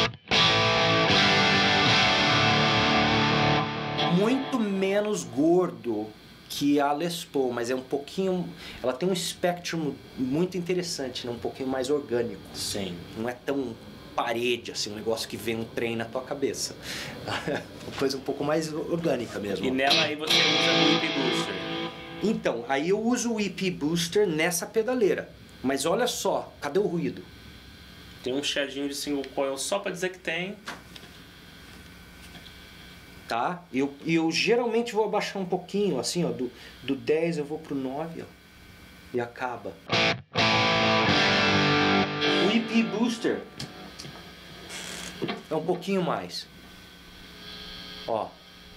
muito menos gordo que a Les Paul, mas é um pouquinho, ela tem um espectro muito interessante, né? Um pouquinho mais orgânico. Sim. Não é tão parede, assim, um negócio que vem um trem na tua cabeça. Uma coisa um pouco mais orgânica mesmo. E nela aí você usa o Whip Booster. Então, aí eu uso o E P Booster nessa pedaleira. Mas olha só, cadê o ruído? Tem um chadinho de single coil só pra dizer que tem. Tá? Eu, eu geralmente vou abaixar um pouquinho, assim, ó, do, do dez eu vou pro nove, ó, e acaba. O E P Booster é um pouquinho mais. Ó.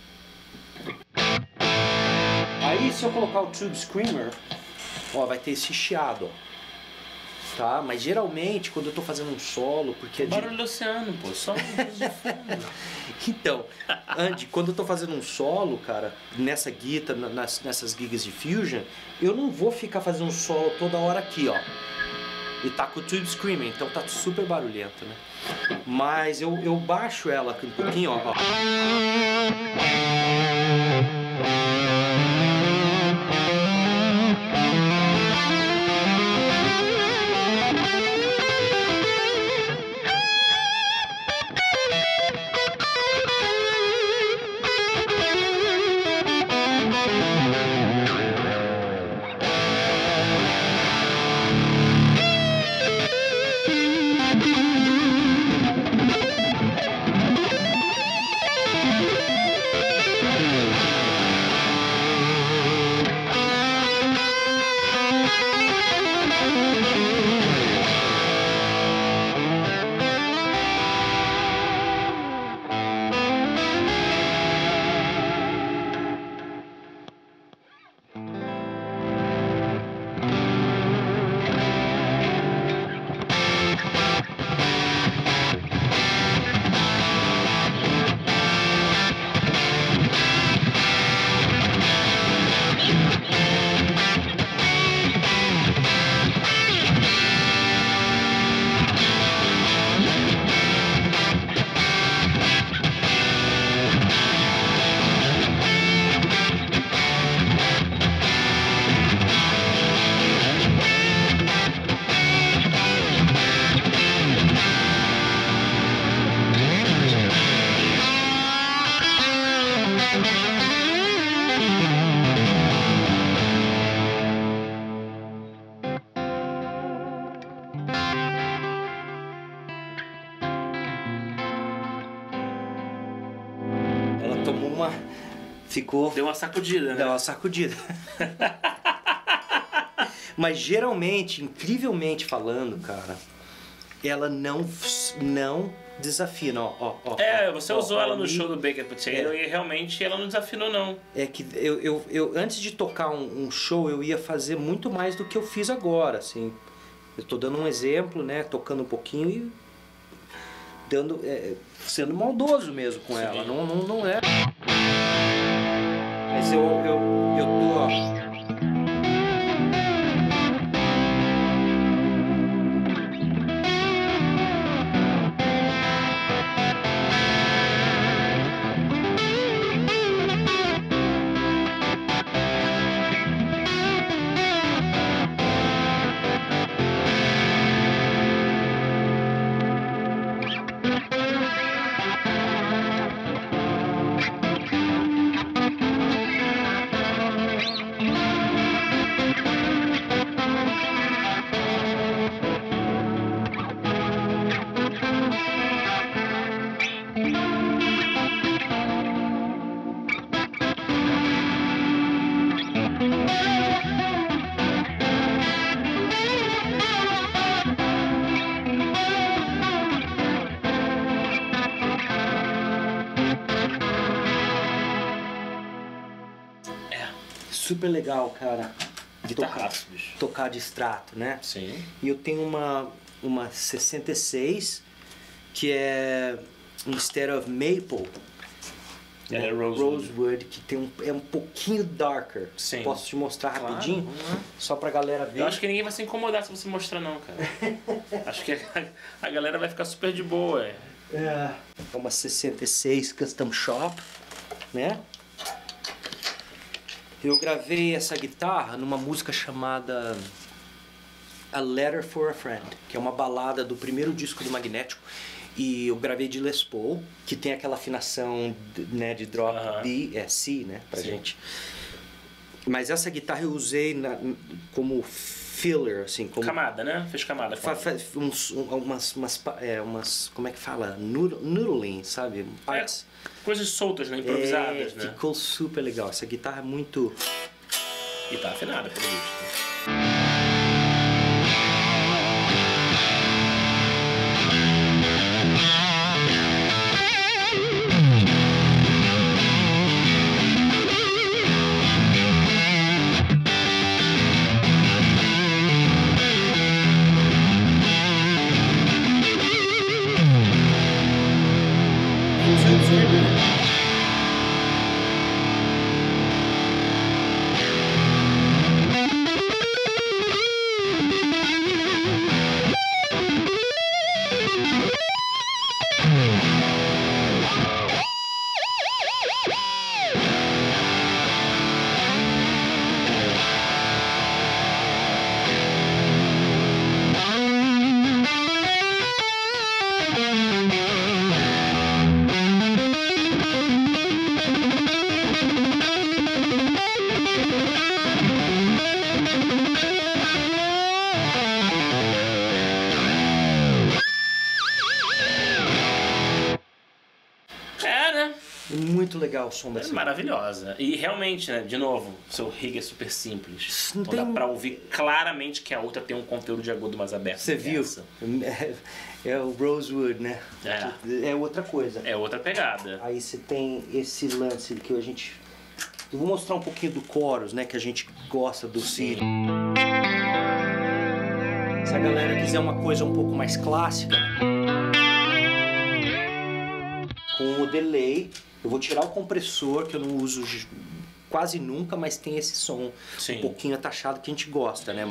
Aí se eu colocar o Tube Screamer, ó, vai ter esse chiado, ó. Tá? Mas geralmente quando eu tô fazendo um solo, porque é de... Barulho do oceano, pô. Só um luz de fundo. Então, Andy, quando eu tô fazendo um solo, cara, nessa guitarra, nas, nessas gigas de Fusion, eu não vou ficar fazendo um solo toda hora aqui, ó. E tá com o Tube Screaming, então tá super barulhento, né? Mas eu, eu baixo ela aqui um pouquinho, ó. ó. tomou uma... Ficou... Deu uma sacudida, né? Deu uma sacudida. Mas geralmente, incrivelmente falando, cara, ela não, não desafina, ó, ó, ó. É, você ó, usou ó, ela no ali, show do Baked Potato é. e realmente ela não desafinou, não. É que eu, eu, eu antes de tocar um, um show, eu ia fazer muito mais do que eu fiz agora, assim. Eu tô dando um exemplo, né, tocando um pouquinho e dando, é, sendo maldoso mesmo com Sim. ela, não, não, não é. Mas eu, eu, eu tô, ó. Super legal, cara. Guitarraço, tocar, bicho. tocar de extrato, né? Sim. E eu tenho uma, uma sessenta e seis que é instead of maple, É, né? Rosewood. Rosewood, que tem um, é um pouquinho darker. Sim. Posso te mostrar Claro, rapidinho? vamos lá. Só pra galera ver. Eu acho que ninguém vai se incomodar se você mostrar, não, cara. Acho que a, a galera vai ficar super de boa. É. É uma sessenta e seis Custom Shop, né? Eu gravei essa guitarra numa música chamada A Letter for a Friend, que é uma balada do primeiro disco do Magnético. E eu gravei de Les Paul, que tem aquela afinação, né, de drop Uh-huh. B, é C, né, pra Sim. gente. Mas essa guitarra eu usei na, como filler, assim, como... Camada, né? Fez camada. Fa, fa, uns, um, umas, umas, é, umas, como é que fala? Noodle, noodling, sabe? Partes... É, coisas soltas, né? Improvisadas, é, né? Ficou super legal. Essa guitarra é muito... E tá afinada, pelo visto. Muito legal o som É dessa. maravilhosa. E realmente, né, de novo, o seu rig é super simples. Não Então tem- dá pra ouvir claramente que a outra tem um conteúdo de agudo mais aberto. Você que viu? essa. É, é o Rosewood, né? É. É outra coisa. É outra pegada. Aí você tem esse lance que a gente... Eu vou mostrar um pouquinho do chorus, né? Que a gente gosta do Cid. Se a galera quiser uma coisa um pouco mais clássica, com o delay, eu vou tirar o compressor, que eu não uso quase nunca, mas tem esse som Sim. um pouquinho atachado que a gente gosta, né?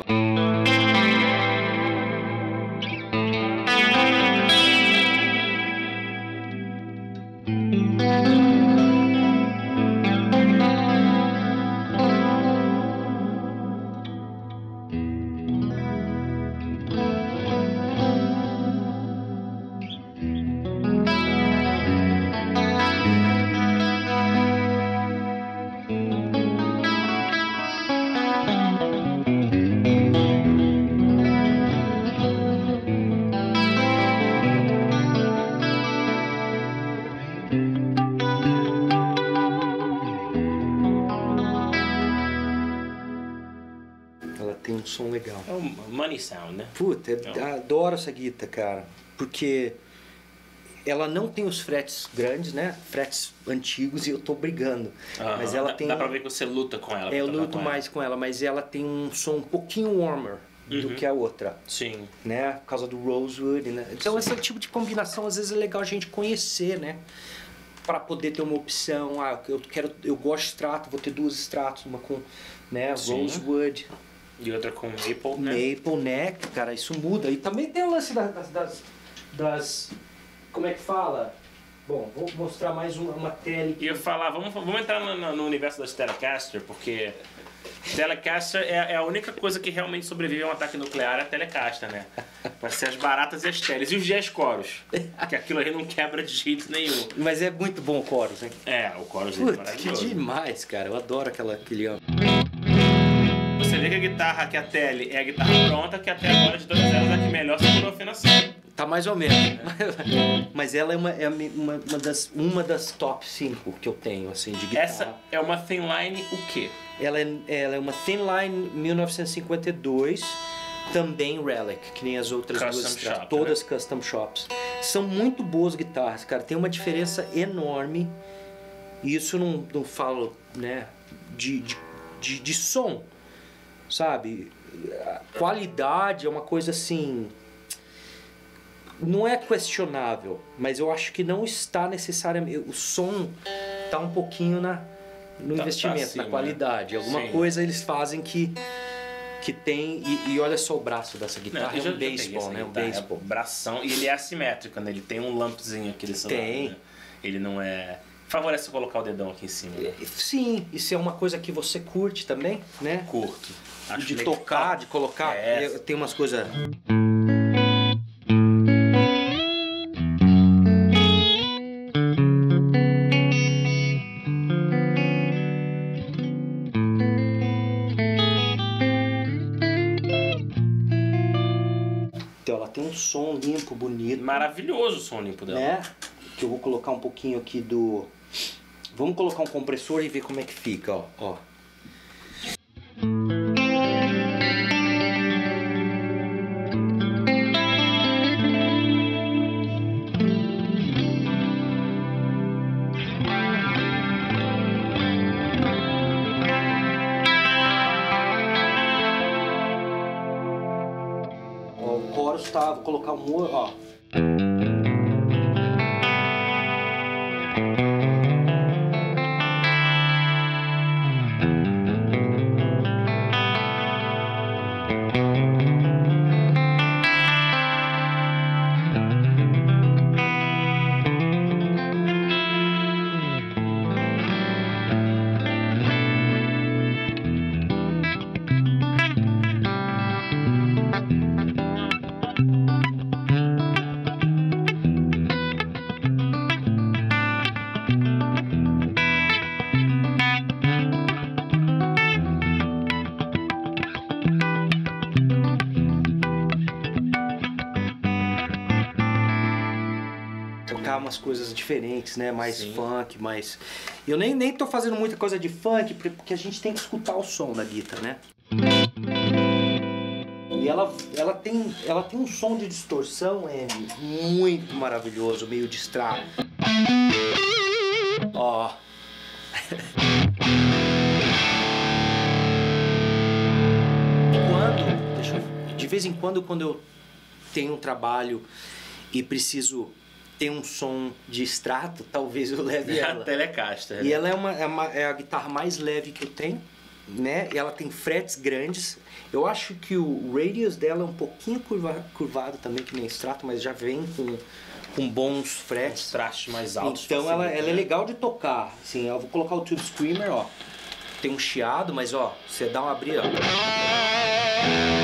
money sound, né? Puta, eu Então. adoro essa guitarra, cara. Porque ela não tem os fretes grandes, né? Fretes antigos e eu tô brigando. Aham. Mas ela dá, tem... Dá pra ver que você luta com ela. É, eu pra tocar luto com ela. mais com ela, mas ela tem um som um pouquinho warmer do Uhum. que a outra. Sim. Né? Por causa do Rosewood, né? Então Sim. esse tipo de combinação às vezes é legal a gente conhecer, né? Para poder ter uma opção, ah, eu quero, eu gosto de extrato, vou ter duas extratos, uma com, né, Sim. Rosewood, E outra com Maple, né? Maple Neck, cara, isso muda. E também tem o lance das, das, das, das- como é que fala? Bom, vou mostrar mais uma, uma tele. E eu falar, vamos, vamos entrar no, no universo das Telecaster, porque Telecaster é, é a única coisa que realmente sobrevive a um ataque nuclear, é a Telecaster, né? Vai ser as baratas e as teles. E os Jazz Chorus, que aquilo aí não quebra de jeito nenhum. Mas é muito bom o chorus, hein? É, o Chorus dele é Putz, que maravilhoso. demais, cara. Eu adoro aquela, aquele... Você vê que a guitarra, que a tele é a guitarra pronta, que até agora de todas elas é a que melhor segurou a afinação. Tá mais ou menos. Mas ela é uma, é uma, uma, das, uma das top cinco que eu tenho, assim, de guitarra. Essa é uma thin line o quê? Ela é, ela é uma Thin Line mil novecentos e cinquenta e dois, também Relic, que nem as outras Custom duas, shop, todas custom shops. São muito boas guitarras, cara. Tem uma diferença enorme. E isso não, não falo, né, de, de, de, de som, sabe? A qualidade é uma coisa assim... Não é questionável, mas eu acho que não está necessariamente... O som tá um pouquinho na... no Tá- investimento, tá acima, na qualidade. Alguma Sim. coisa eles fazem que, que tem... E, e olha só o braço dessa guitarra, eu é já- um já peguei baseball, essa né? Um guitarra, baseball. É bração, e ele é assimétrico, né? Ele tem um lampzinho aqui desse lado, Tem. né? Ele não é... Favorece colocar o dedão aqui em cima, né? Sim, isso é uma coisa que você curte também, né? Curto. Acho de legal. tocar, de colocar. É. Eu- Tem umas coisas... Então ela tem um som limpo, bonito. Maravilhoso o som limpo dela. Né? Que eu vou colocar um pouquinho aqui do... Vamos colocar um compressor e ver como é que fica, ó. ó. Ó, o chorus tá... Vou colocar um... o- Ó. Tocar umas coisas diferentes, né? Mais Sim. funk, mais... Eu nem, nem tô fazendo muita coisa de funk, porque a gente tem que escutar o som da guitarra, né? E ela, ela, tem, ela tem um som de distorção, é muito maravilhoso, meio distrato. Ó. Quando, deixa eu, de vez em quando, quando eu tenho um trabalho e preciso ter um som de extrato, talvez eu leve A ela. Telecaster. E ela é, uma, é, uma, é a guitarra mais leve que eu tenho, né? E ela tem fretes grandes. Eu acho que o radius dela é um pouquinho curva, curvado também, que nem extrato, mas já vem com, com bons Os fretes. trastes mais altos. Então ela, facilita, ela é né? legal de tocar. Assim, eu vou colocar o Tube Screamer, ó. Tem um chiado, mas ó, você dá uma abrida, ó.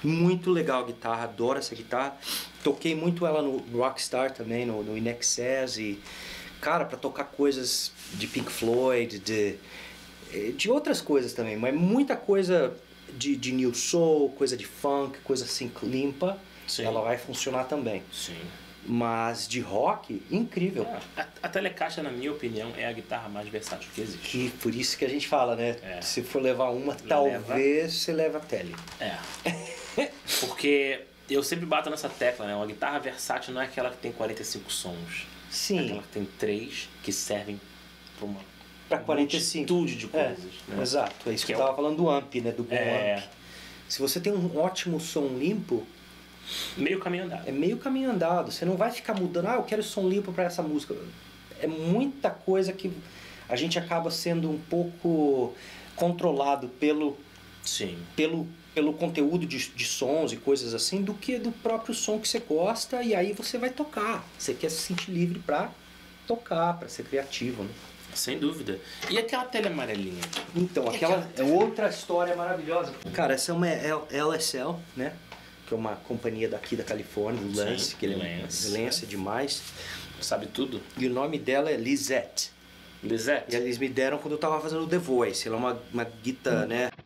Muito legal a guitarra, adoro essa guitarra. Toquei muito ela no Rockstar também, no, no In Excess. E, cara, pra tocar coisas de Pink Floyd, de, de outras coisas também. Mas muita coisa de, de New Soul, coisa de funk, coisa assim limpa. Sim. Ela vai funcionar também. Sim. Mas de rock, incrível. É, a, a Telecaster, na minha opinião, é a guitarra mais versátil que existe. Que, por isso que a gente fala, né? É. Se for levar uma, Leva. talvez você leve a Tele. É. Porque eu sempre bato nessa tecla, né? Uma guitarra versátil não é aquela que tem quarenta e cinco sons. Sim. É aquela que tem três que servem para uma pra quarenta e cinco. multitude de coisas. É. Né? Exato. É isso que, que eu é tava falando do amp, né? Do bom é... amp. Se você tem um ótimo som limpo, meio caminho andado. É meio caminho andado. Você não vai ficar mudando, ah, eu quero som limpo para essa música. É muita coisa que a gente acaba sendo um pouco controlado pelo, Sim. pelo, pelo conteúdo de, de sons e coisas assim, do que do próprio som que você gosta, e aí você vai tocar. Você quer se sentir livre para tocar, para ser criativo, né? Sem dúvida. E aquela tele amarelinha? Então, aquela é outra história maravilhosa. Cara, essa é uma L S L, né? Que é uma companhia daqui da Califórnia, do Lance, Sim, que ele Lance, Lance é demais. Sabe tudo. E o nome dela é Lisette. Lisette? E eles me deram quando eu tava fazendo The Voice. Ela é uma, uma guitarra, hum. né?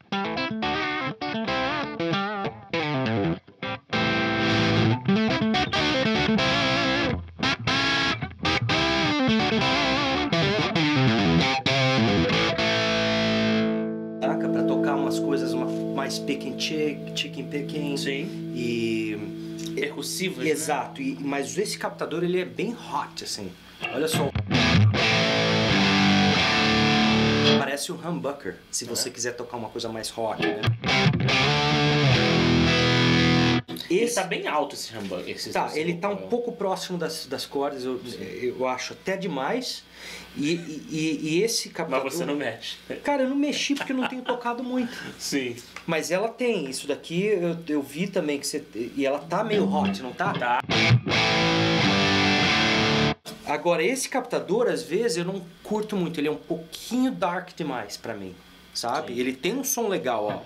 Pra tocar umas coisas mais pick and chick, chicken picking. Sim. E percussivas, exato, né? e, mas esse captador ele é bem hot, assim. Olha só. Parece um humbucker, se você é. quiser tocar uma coisa mais rock, né? Esse... Ele tá bem alto esse humbucker. Esse, tá, esse ele tá um vocal. pouco próximo das, das cordas, eu, eu acho até demais. E, e, e esse captador... Mas você não mexe. Cara, eu não mexi porque eu não tenho tocado muito. Sim. Mas ela tem, isso daqui eu, eu vi também que você... E ela tá meio hot, não tá? Tá. Agora, esse captador, às vezes, eu não curto muito. Ele é um pouquinho dark demais pra mim, sabe? Sim. Ele tem um som legal, ó.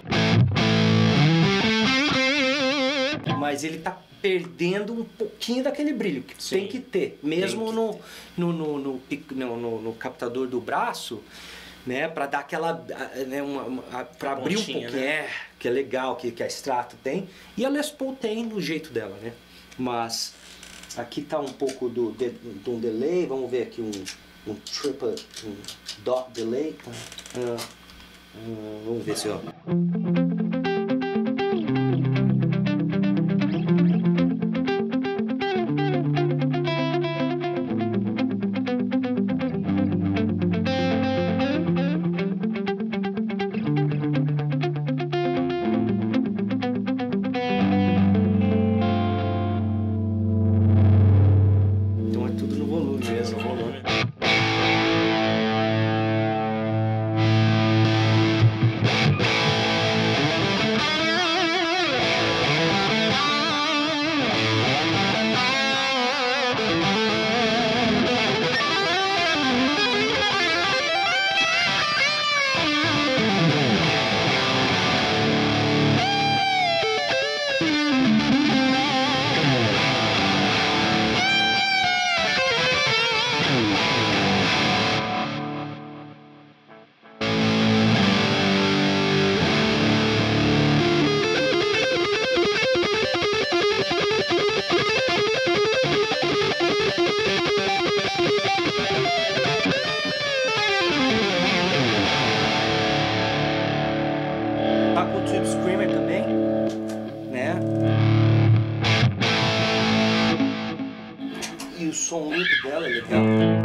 Mas ele tá perdendo um pouquinho daquele brilho que Sim. tem que ter. Mesmo que no, ter. No, no, no, no, no, no captador do braço, né? Pra dar aquela... Né, uma, uma, pra abrir pontinha, um pouquinho, né? é, que é legal, que, que a Strato tem. E a Les Paul tem do jeito dela, né? Mas aqui tá um pouco do, de, de um delay. Vamos ver aqui um, um triple, um dot delay. Uh, uh, vamos ver se ó. som limpo dela é legal.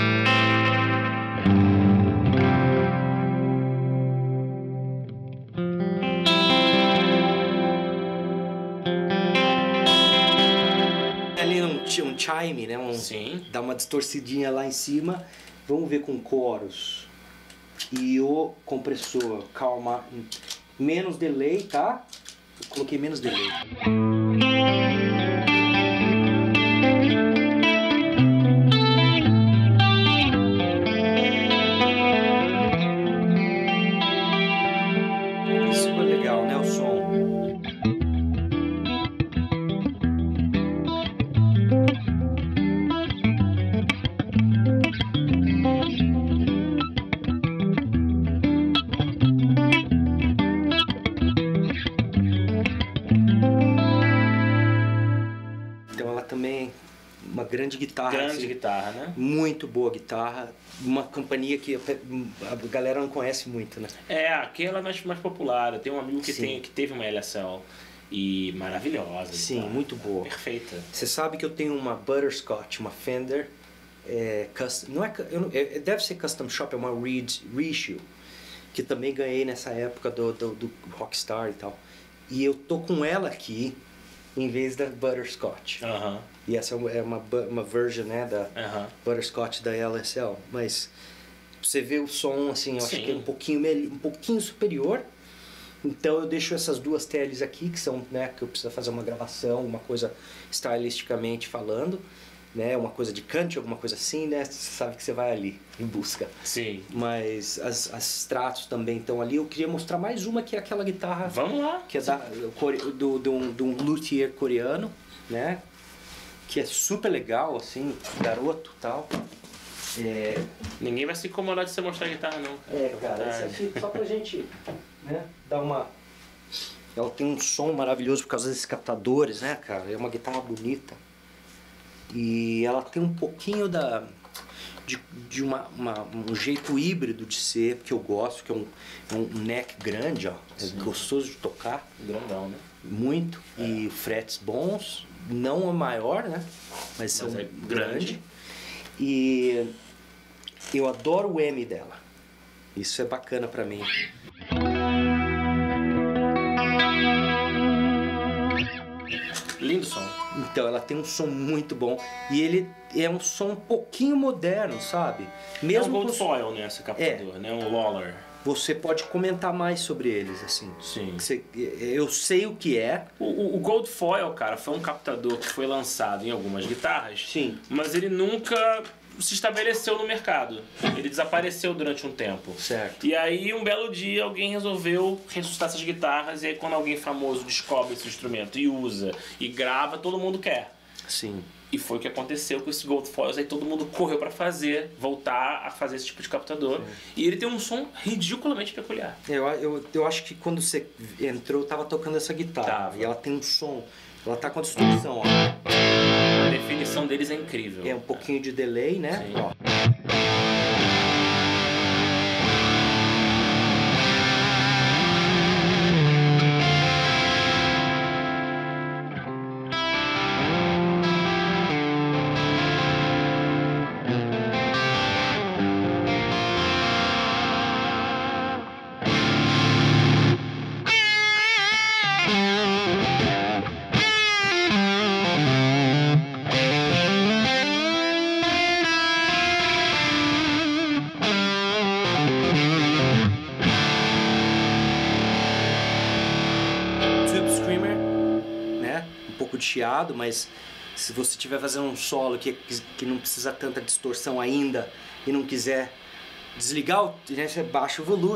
Ali um, um chime, né? Um, Sim. Dá uma distorcidinha lá em cima. Vamos ver com coros. E o compressor, calma, menos delay, tá? Eu coloquei menos delay. Isso ficou legal, né? O som. guitarra. Grande assim, guitarra, né? Muito boa guitarra. Uma companhia que a galera não conhece muito, né? É, aqui ela é mais, mais popular. Eu tenho um amigo que, Sim. tem, que teve uma L S L e maravilhosa. Sim, guitarra, muito cara. boa. Perfeita. Você sabe que eu tenho uma Butterscotch, uma Fender, é, custom, não é, eu não- é- deve ser Custom Shop, é uma Reed Reissue, que também ganhei nessa época do, do, do Rockstar e tal. E eu tô com ela aqui, em vez da Butterscotch. Aham, E essa é uma, bu- uma version, né, da aham. Butterscotch da L S L. Mas você vê o som, assim, eu Sim. acho que é um pouquinho, mel- um pouquinho superior. Então eu deixo essas duas teles aqui, que são, né, que eu preciso fazer uma gravação, uma coisa stylisticamente falando, né, uma coisa de country, alguma coisa assim, né, você sabe que você vai ali em busca. Sim. Mas as, as Stratos também estão ali. Eu queria mostrar mais uma, que é aquela guitarra Vamos lá. que é da, core- do, do, um, de um luthier coreano, né, que é super legal, assim, garoto e tal. É, Ninguém vai se incomodar de você mostrar a guitarra, não. É, Fica à cara, essa vontade. aqui só pra gente, né, dar uma... Ela tem um som maravilhoso por causa desses captadores, né, cara? É uma guitarra bonita. E ela tem um pouquinho da... De, de uma, uma- um jeito híbrido de ser, que eu gosto, que é um, é um neck grande, ó. É Sim. gostoso de tocar, Grandão, né? muito. E fretes bons, não o maior, né? Mas são é grande. grande. E eu adoro o M dela. Isso é bacana pra mim. Lindo som. Então, ela tem um som muito bom. E ele é um som um pouquinho moderno, sabe? É um Mesmo gold com- foil, né, esse captador, né? Um Lawler. Você pode comentar mais sobre eles, assim. Sim. Você- eu sei o que é. O, o, o gold foil, cara, foi um captador que foi lançado em algumas guitarras. Sim. Mas ele nunca se estabeleceu no mercado. Ele desapareceu durante um tempo. Certo. E aí, um belo dia, alguém resolveu ressuscitar essas guitarras. E aí, quando alguém famoso descobre esse instrumento e usa e grava, todo mundo quer. Sim. E foi o que aconteceu com esse Gold Foils. Aí todo mundo correu pra fazer, voltar a fazer esse tipo de captador. E ele tem um som ridiculamente peculiar. Eu, eu, eu acho que quando você entrou, eu tava tocando essa guitarra. Tava. E ela tem um som. Ela tá com a distorção, ó. A definição deles é incrível. É um pouquinho de delay, né? Sim. Ó. Tube Screamer, né? Um pouco de chiado, mas se você estiver fazendo um solo que, que não precisa tanta distorção ainda e não quiser desligar, o- né, você baixa o volume.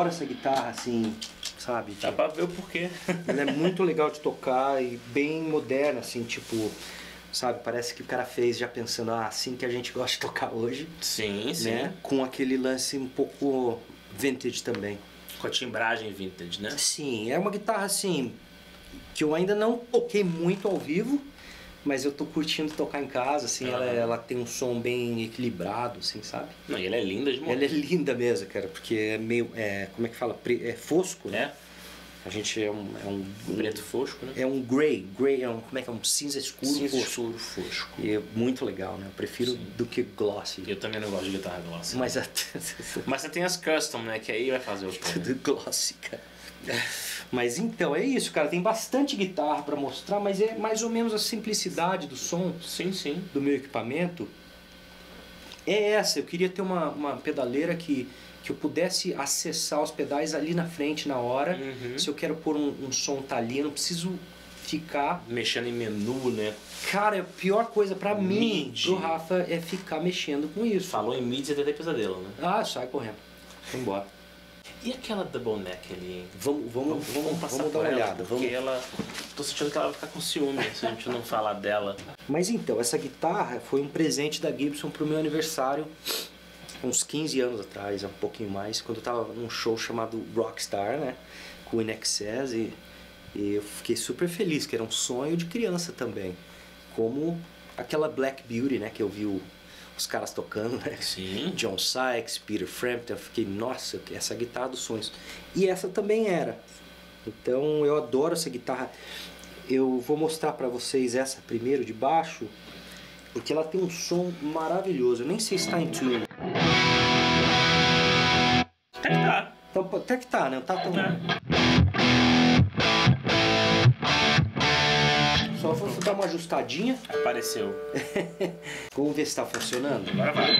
adoro essa guitarra, assim, sabe? Dá pra ver o porquê. Ela é muito legal de tocar e bem moderna, assim, tipo, sabe? Parece que o cara fez já pensando, ah, assim que a gente gosta de tocar hoje. Sim, sim. Né? Com aquele lance um pouco vintage também. Com a timbragem vintage, né? Sim, é uma guitarra, assim, que eu ainda não toquei muito ao vivo, mas eu tô curtindo tocar em casa, assim, uhum. ela, ela tem um som bem equilibrado, assim, sabe? Não, e ela é linda de morrer. Ela é linda mesmo, cara, porque é meio, é, como é que fala? É fosco, né? É. A gente é um... É um preto fosco, né? É um grey, grey é um, como é que é? Um cinza escuro cinza fosco. escuro fosco. E é muito legal, né? Eu prefiro Sim. do que glossy. Eu também não gosto de guitarra glossy. Mas, a... Mas você tem as custom, né? Que aí vai fazer o que? Do glossy, cara. Mas então, é isso, cara. Tem bastante guitarra pra mostrar, mas é mais ou menos a simplicidade do som. Sim, sim. Do meu equipamento. É essa. Eu queria ter uma, uma pedaleira que, que eu pudesse acessar os pedais ali na frente, na hora. Uhum. Se eu quero pôr um, um som tá ali, eu não preciso ficar... mexendo em menu, né? Cara, a pior coisa pra mim, pro Rafa, é ficar mexendo com isso. Falou em midi, você tem até pesadelo, né? Ah, sai correndo. Vamos embora. E aquela double neck ali? Vamos, vamos, vamos, vamos, passar vamos dar uma ela, olhada. Porque vamos... ela... Tô sentindo que ela vai ficar com ciúme se a gente não falar dela. Mas então, essa guitarra foi um presente da Gibson pro meu aniversário, uns quinze anos atrás, um pouquinho mais, quando eu tava num show chamado Rockstar, né? Com o In Excess, e, e eu fiquei super feliz, que era um sonho de criança também. Como aquela Black Beauty, né? Que eu vi o... os caras tocando, né? Sim. John Sykes, Peter Frampton, eu fiquei, nossa, essa guitarra dos sonhos. E essa também era. Então eu adoro essa guitarra. Eu vou mostrar pra vocês essa primeiro de baixo, porque ela tem um som maravilhoso. Eu nem sei se está em tune. Até que tá. Então, até que tá, né? Não tá tão... É. Só vou dar uma ajustadinha. Apareceu. Vamos ver se tá funcionando. Agora vai.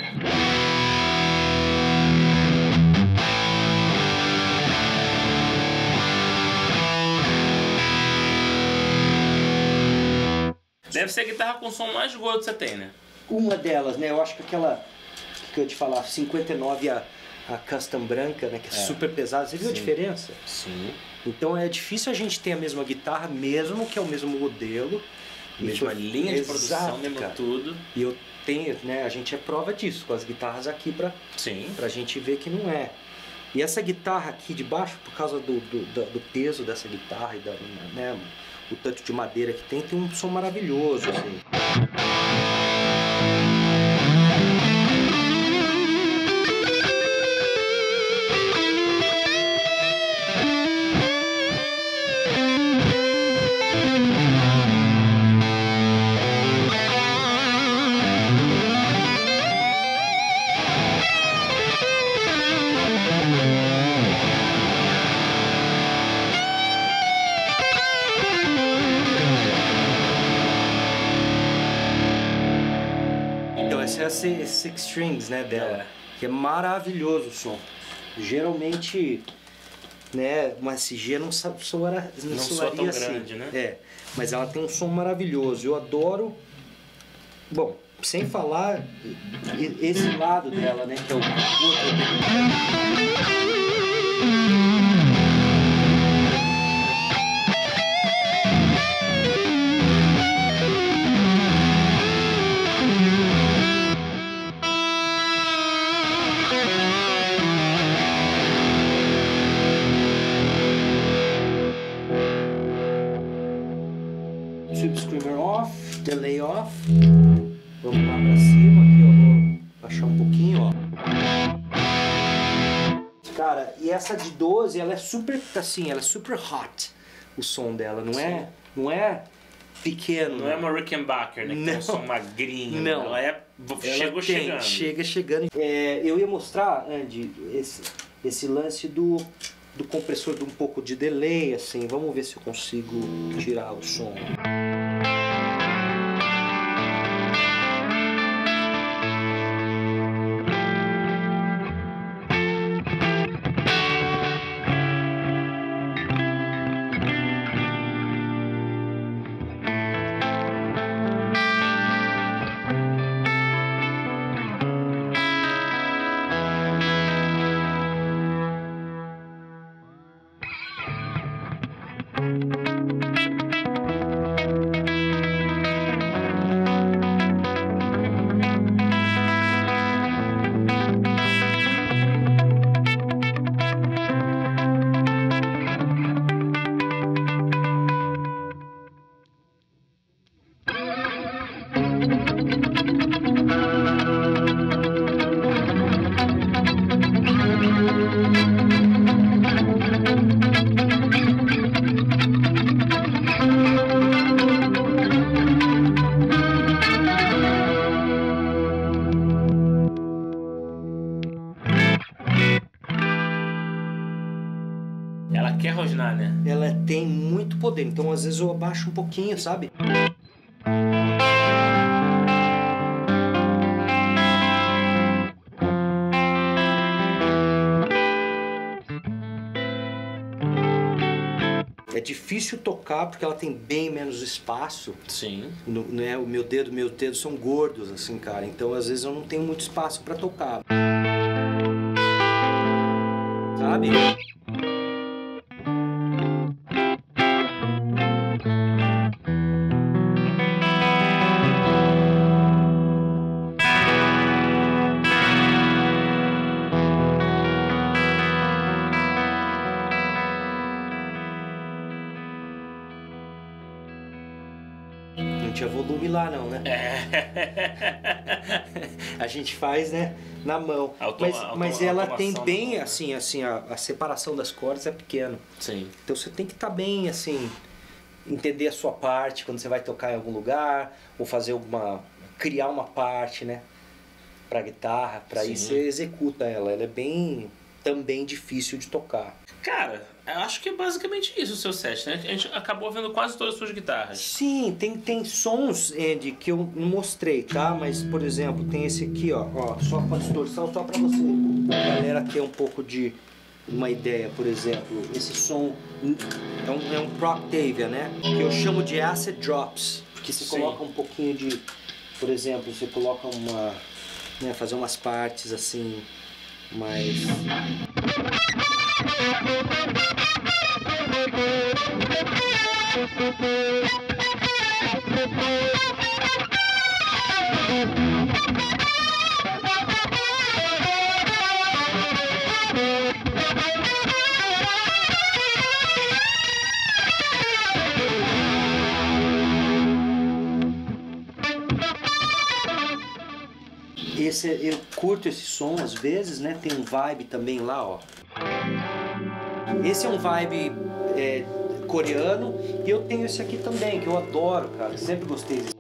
Deve ser a guitarra com o som mais gordo que você tem, né? Uma delas, né? Eu acho que aquela que eu ia te falar, cinquenta e nove, a, a Custom branca, né? Que é, é. super pesada. Você viu Sim. a diferença? Sim. Então é difícil a gente ter a mesma guitarra, mesmo que é o mesmo modelo. Mesma foi... linha de Exato, produção, mesmo cara. tudo. E eu tenho, né? A gente é prova disso, com as guitarras aqui pra, Sim. pra gente ver que não é. E essa guitarra aqui de baixo, por causa do, do, do peso dessa guitarra e da, né, o tanto de madeira que tem, tem um som maravilhoso, assim. Six, six strings, né, dela, é. que é maravilhoso o som. Geralmente, né, uma S G não soaria não, não soa tão assim. grande, né? É, mas ela tem um som maravilhoso. Eu adoro. Bom, sem falar esse lado dela, né, que é o outro. Tube Screamer off, delay off. Vamos lá pra cima aqui, ó. Vou baixar um pouquinho, ó. Cara, e essa de doze, ela é super, assim, ela é super hot. O som dela, não é, não é pequeno. Não, não é uma Rickenbacker, né? Que tem um som magrinho. Não. Ela é, chegou tem, chegando. Chega chegando. É, eu ia mostrar, Andy, esse, esse lance do... do compressor de um pouco de delay, assim, vamos ver se eu consigo tirar o som. rosnar, né? Ela tem muito poder, então às vezes eu abaixo um pouquinho, sabe? É difícil tocar porque ela tem bem menos espaço. Sim. No, né, o meu dedo, meus dedos são gordos, assim, cara. Então, às vezes, eu não tenho muito espaço pra tocar. Sabe? Não tinha volume lá não, né? É. A gente faz, né, na mão. Auto- mas auto- mas ela tem automação bem, na mão, né? assim, assim a, a separação das cordas é pequena. Sim. Então você tem que estar bem, assim, entender a sua parte quando você vai tocar em algum lugar, ou fazer alguma, criar uma parte, né, pra guitarra, pra Sim. aí você executa ela. Ela é bem, também difícil de tocar. Cara, eu acho que é basicamente isso o seu set, né? A gente acabou vendo quase todas as suas guitarras. Sim, tem, tem sons, Andy, que eu não mostrei, tá? Mas, por exemplo, tem esse aqui, ó, ó só com a distorção, só pra você, a galera ter um pouco de uma ideia, por exemplo. Esse som é um, é um pro Octavia, né? Que eu chamo de acid drops, que você Sim. coloca um pouquinho de, por exemplo, você coloca uma, né, fazer umas partes assim, mais... Esse, eu curto esse som às vezes, né? Tem um vibe também lá, ó. Esse é um vibe é, coreano e eu tenho esse aqui também, que eu adoro, cara. Sempre gostei desse.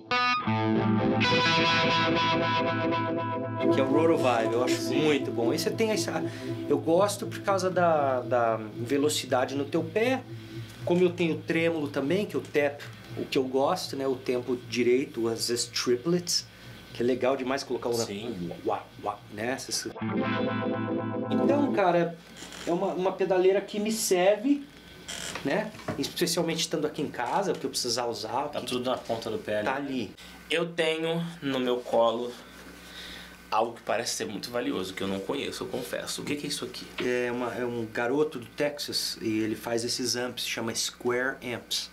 Que é o Roto Vibe, eu acho Sim. muito bom. Esse tem essa. Eu gosto por causa da, da velocidade no teu pé. Como eu tenho trêmulo também, que eu tap o que eu gosto, né? O tempo direito, às vezes triplets. Que é legal demais colocar uma... Sim. Uá, uá, né? Essas- Então, cara, é uma, uma pedaleira que me serve, né? Especialmente estando aqui em casa, porque eu precisar usar. Tá que tudo na ponta do pé ali. tá ali. Eu tenho no meu colo algo que parece ser muito valioso, que eu não conheço, eu confesso. O que que é isso aqui? É, uma, é um garoto do Texas e ele faz esses amps, chama Square Amps.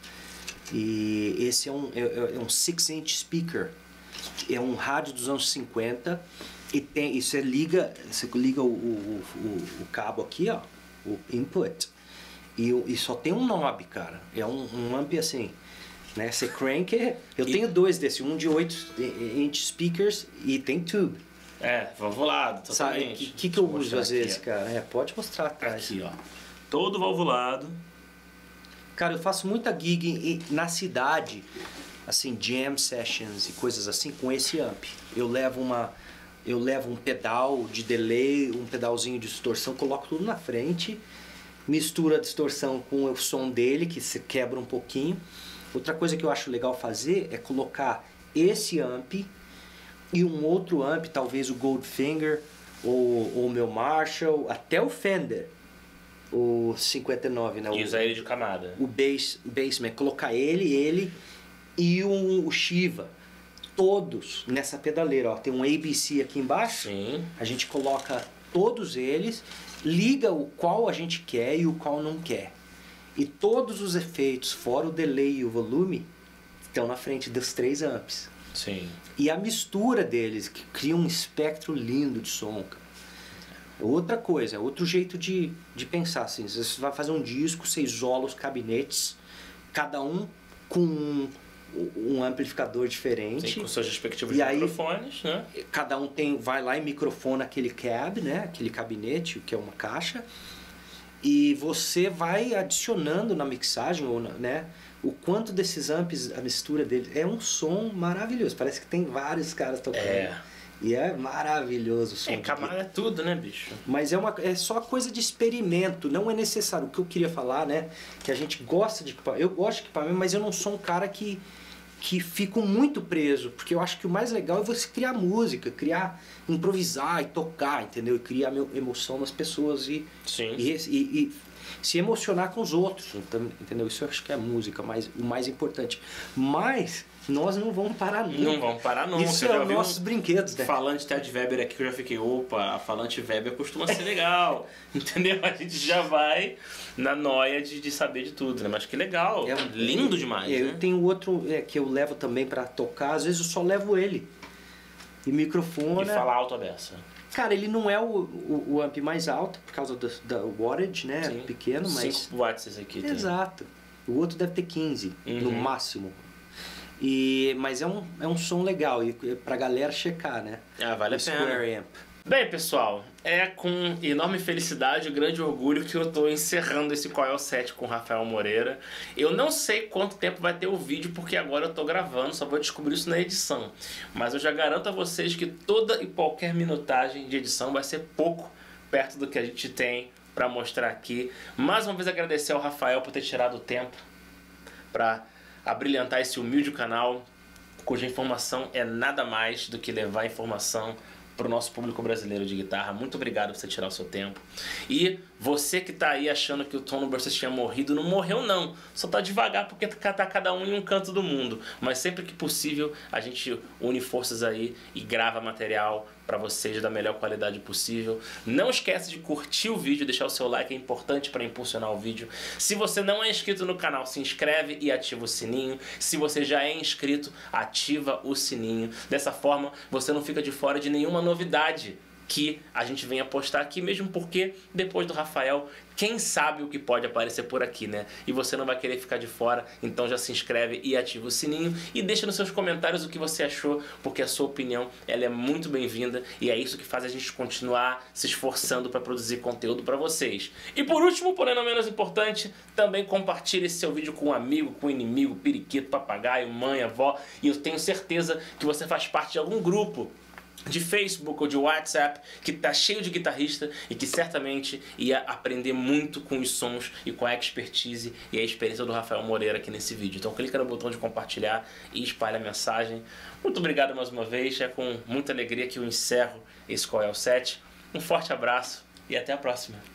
E esse é um, é, é um six inch speaker. É um rádio dos anos cinquenta e, tem, e você liga, você liga o, o, o, o cabo aqui, ó, o input, e, o- e só tem um knob, cara. É um, um amp assim, né? Você crank, eu E- tenho dois desse, um de oito inch speakers e tem tube. É, valvulado, Sabe? O totalmente. que, que, que eu Deixa uso mostrar às aqui, vezes, ó. cara? É, pode mostrar atrás. Aqui, ó. Todo valvulado. Cara, eu faço muita gig em- na cidade, assim, jam sessions e coisas assim com esse amp. Eu levo uma, eu levo um pedal de delay, um pedalzinho de distorção, coloco tudo na frente, misturo a distorção com o som dele, que se quebra um pouquinho. Outra coisa que eu acho legal fazer é colocar esse amp e um outro amp, talvez o Goldfinger ou ou o meu Marshall, até o Fender, o cinquenta e nove, né? O- E usar ele de camada. o bass, Bassman, colocar ele, ele e o, o Shiva, todos nessa pedaleira, ó, tem um A B C aqui embaixo, Sim. a gente coloca todos eles, liga o qual a gente quer e o qual não quer. E todos os efeitos, fora o delay e o volume, estão na frente dos três amps. Sim. E a mistura deles, que cria um espectro lindo de som, cara. Outra coisa, outro jeito de, de pensar, assim, você vai fazer um disco, você isola os gabinetes, cada um com um, um amplificador diferente. Sim, com seus respectivos E aí- microfones, né? Cada um tem, vai lá e microfona aquele cab, né? Aquele gabinete, que é uma caixa. E você vai adicionando na mixagem, ou na- né? O quanto desses amps, a mistura deles, é um som maravilhoso. Parece que tem vários caras tocando. É. E é maravilhoso o som. É, de camada é tudo, né, bicho? Mas é, uma, é só coisa de experimento, não é necessário. O que eu queria falar, né? Que a gente gosta de equipamento. Eu gosto de equipamento, mas eu não sou um cara que, que fico muito preso. Porque eu acho que o mais legal é você criar música, criar, improvisar e tocar, entendeu? E criar emoção nas pessoas e, Sim. e, e, e se emocionar com os outros, entendeu? Isso eu acho que é a música, mais, o mais importante. Mas nós não vamos parar nunca. Não vamos parar nunca. Isso é os nossos um brinquedos, né? Falante Ted Weber aqui que eu já fiquei, opa, a falante Weber costuma ser legal, entendeu? A gente já vai na noia de, de saber de tudo, né? Mas que legal, é lindo demais, é, né? Eu tenho outro é, que eu levo também pra tocar, às vezes eu só levo ele. E microfone... E falar alto a beça. Cara, ele não é o, o, o amp mais alto, por causa do, da wattage, né? Sim. Pequeno, mas... cinco watts esse aqui. Exato. Tem. O outro deve ter quinze, uhum. no máximo. E, mas é um, é um som legal, e pra galera checar, né? Ah, vale o a pena. Square Amp. Bem, pessoal, é com enorme felicidade e grande orgulho que eu estou encerrando esse Qual é o Set com o Rafael Moreira. Eu não sei quanto tempo vai ter o vídeo, porque agora eu estou gravando, só vou descobrir isso na edição. Mas eu já garanto a vocês que toda e qualquer minutagem de edição vai ser pouco perto do que a gente tem para mostrar aqui. Mais uma vez agradecer ao Rafael por ter tirado o tempo para abrilhantar esse humilde canal, cuja informação é nada mais do que levar informação para o nosso público brasileiro de guitarra. Muito obrigado por você tirar o seu tempo. E você que está aí achando que o Tone Busters tinha morrido, não morreu não. Só tá devagar porque tá cada um em um canto do mundo. Mas sempre que possível a gente une forças aí e grava material para vocês da melhor qualidade possível. Não esquece de curtir o vídeo, deixar o seu like, é importante para impulsionar o vídeo. Se você não é inscrito no canal, se inscreve e ativa o sininho. Se você já é inscrito, ativa o sininho. Dessa forma, você não fica de fora de nenhuma novidade que a gente venha postar aqui, mesmo porque depois do Rafael, quem sabe o que pode aparecer por aqui, né? E você não vai querer ficar de fora, então já se inscreve e ativa o sininho e deixa nos seus comentários o que você achou, porque a sua opinião ela é muito bem-vinda e é isso que faz a gente continuar se esforçando para produzir conteúdo para vocês. E por último, porém não menos importante, também compartilhe esse seu vídeo com um amigo, com um inimigo, periquito, papagaio, mãe, avó, e eu tenho certeza que você faz parte de algum grupo de Facebook ou de WhatsApp que tá cheio de guitarrista e que certamente ia aprender muito com os sons e com a expertise e a experiência do Rafael Moreira aqui nesse vídeo. Então clica no botão de compartilhar e espalha a mensagem. Muito obrigado mais uma vez, é com muita alegria que eu encerro esse Qual é o Set. Um forte abraço e até a próxima.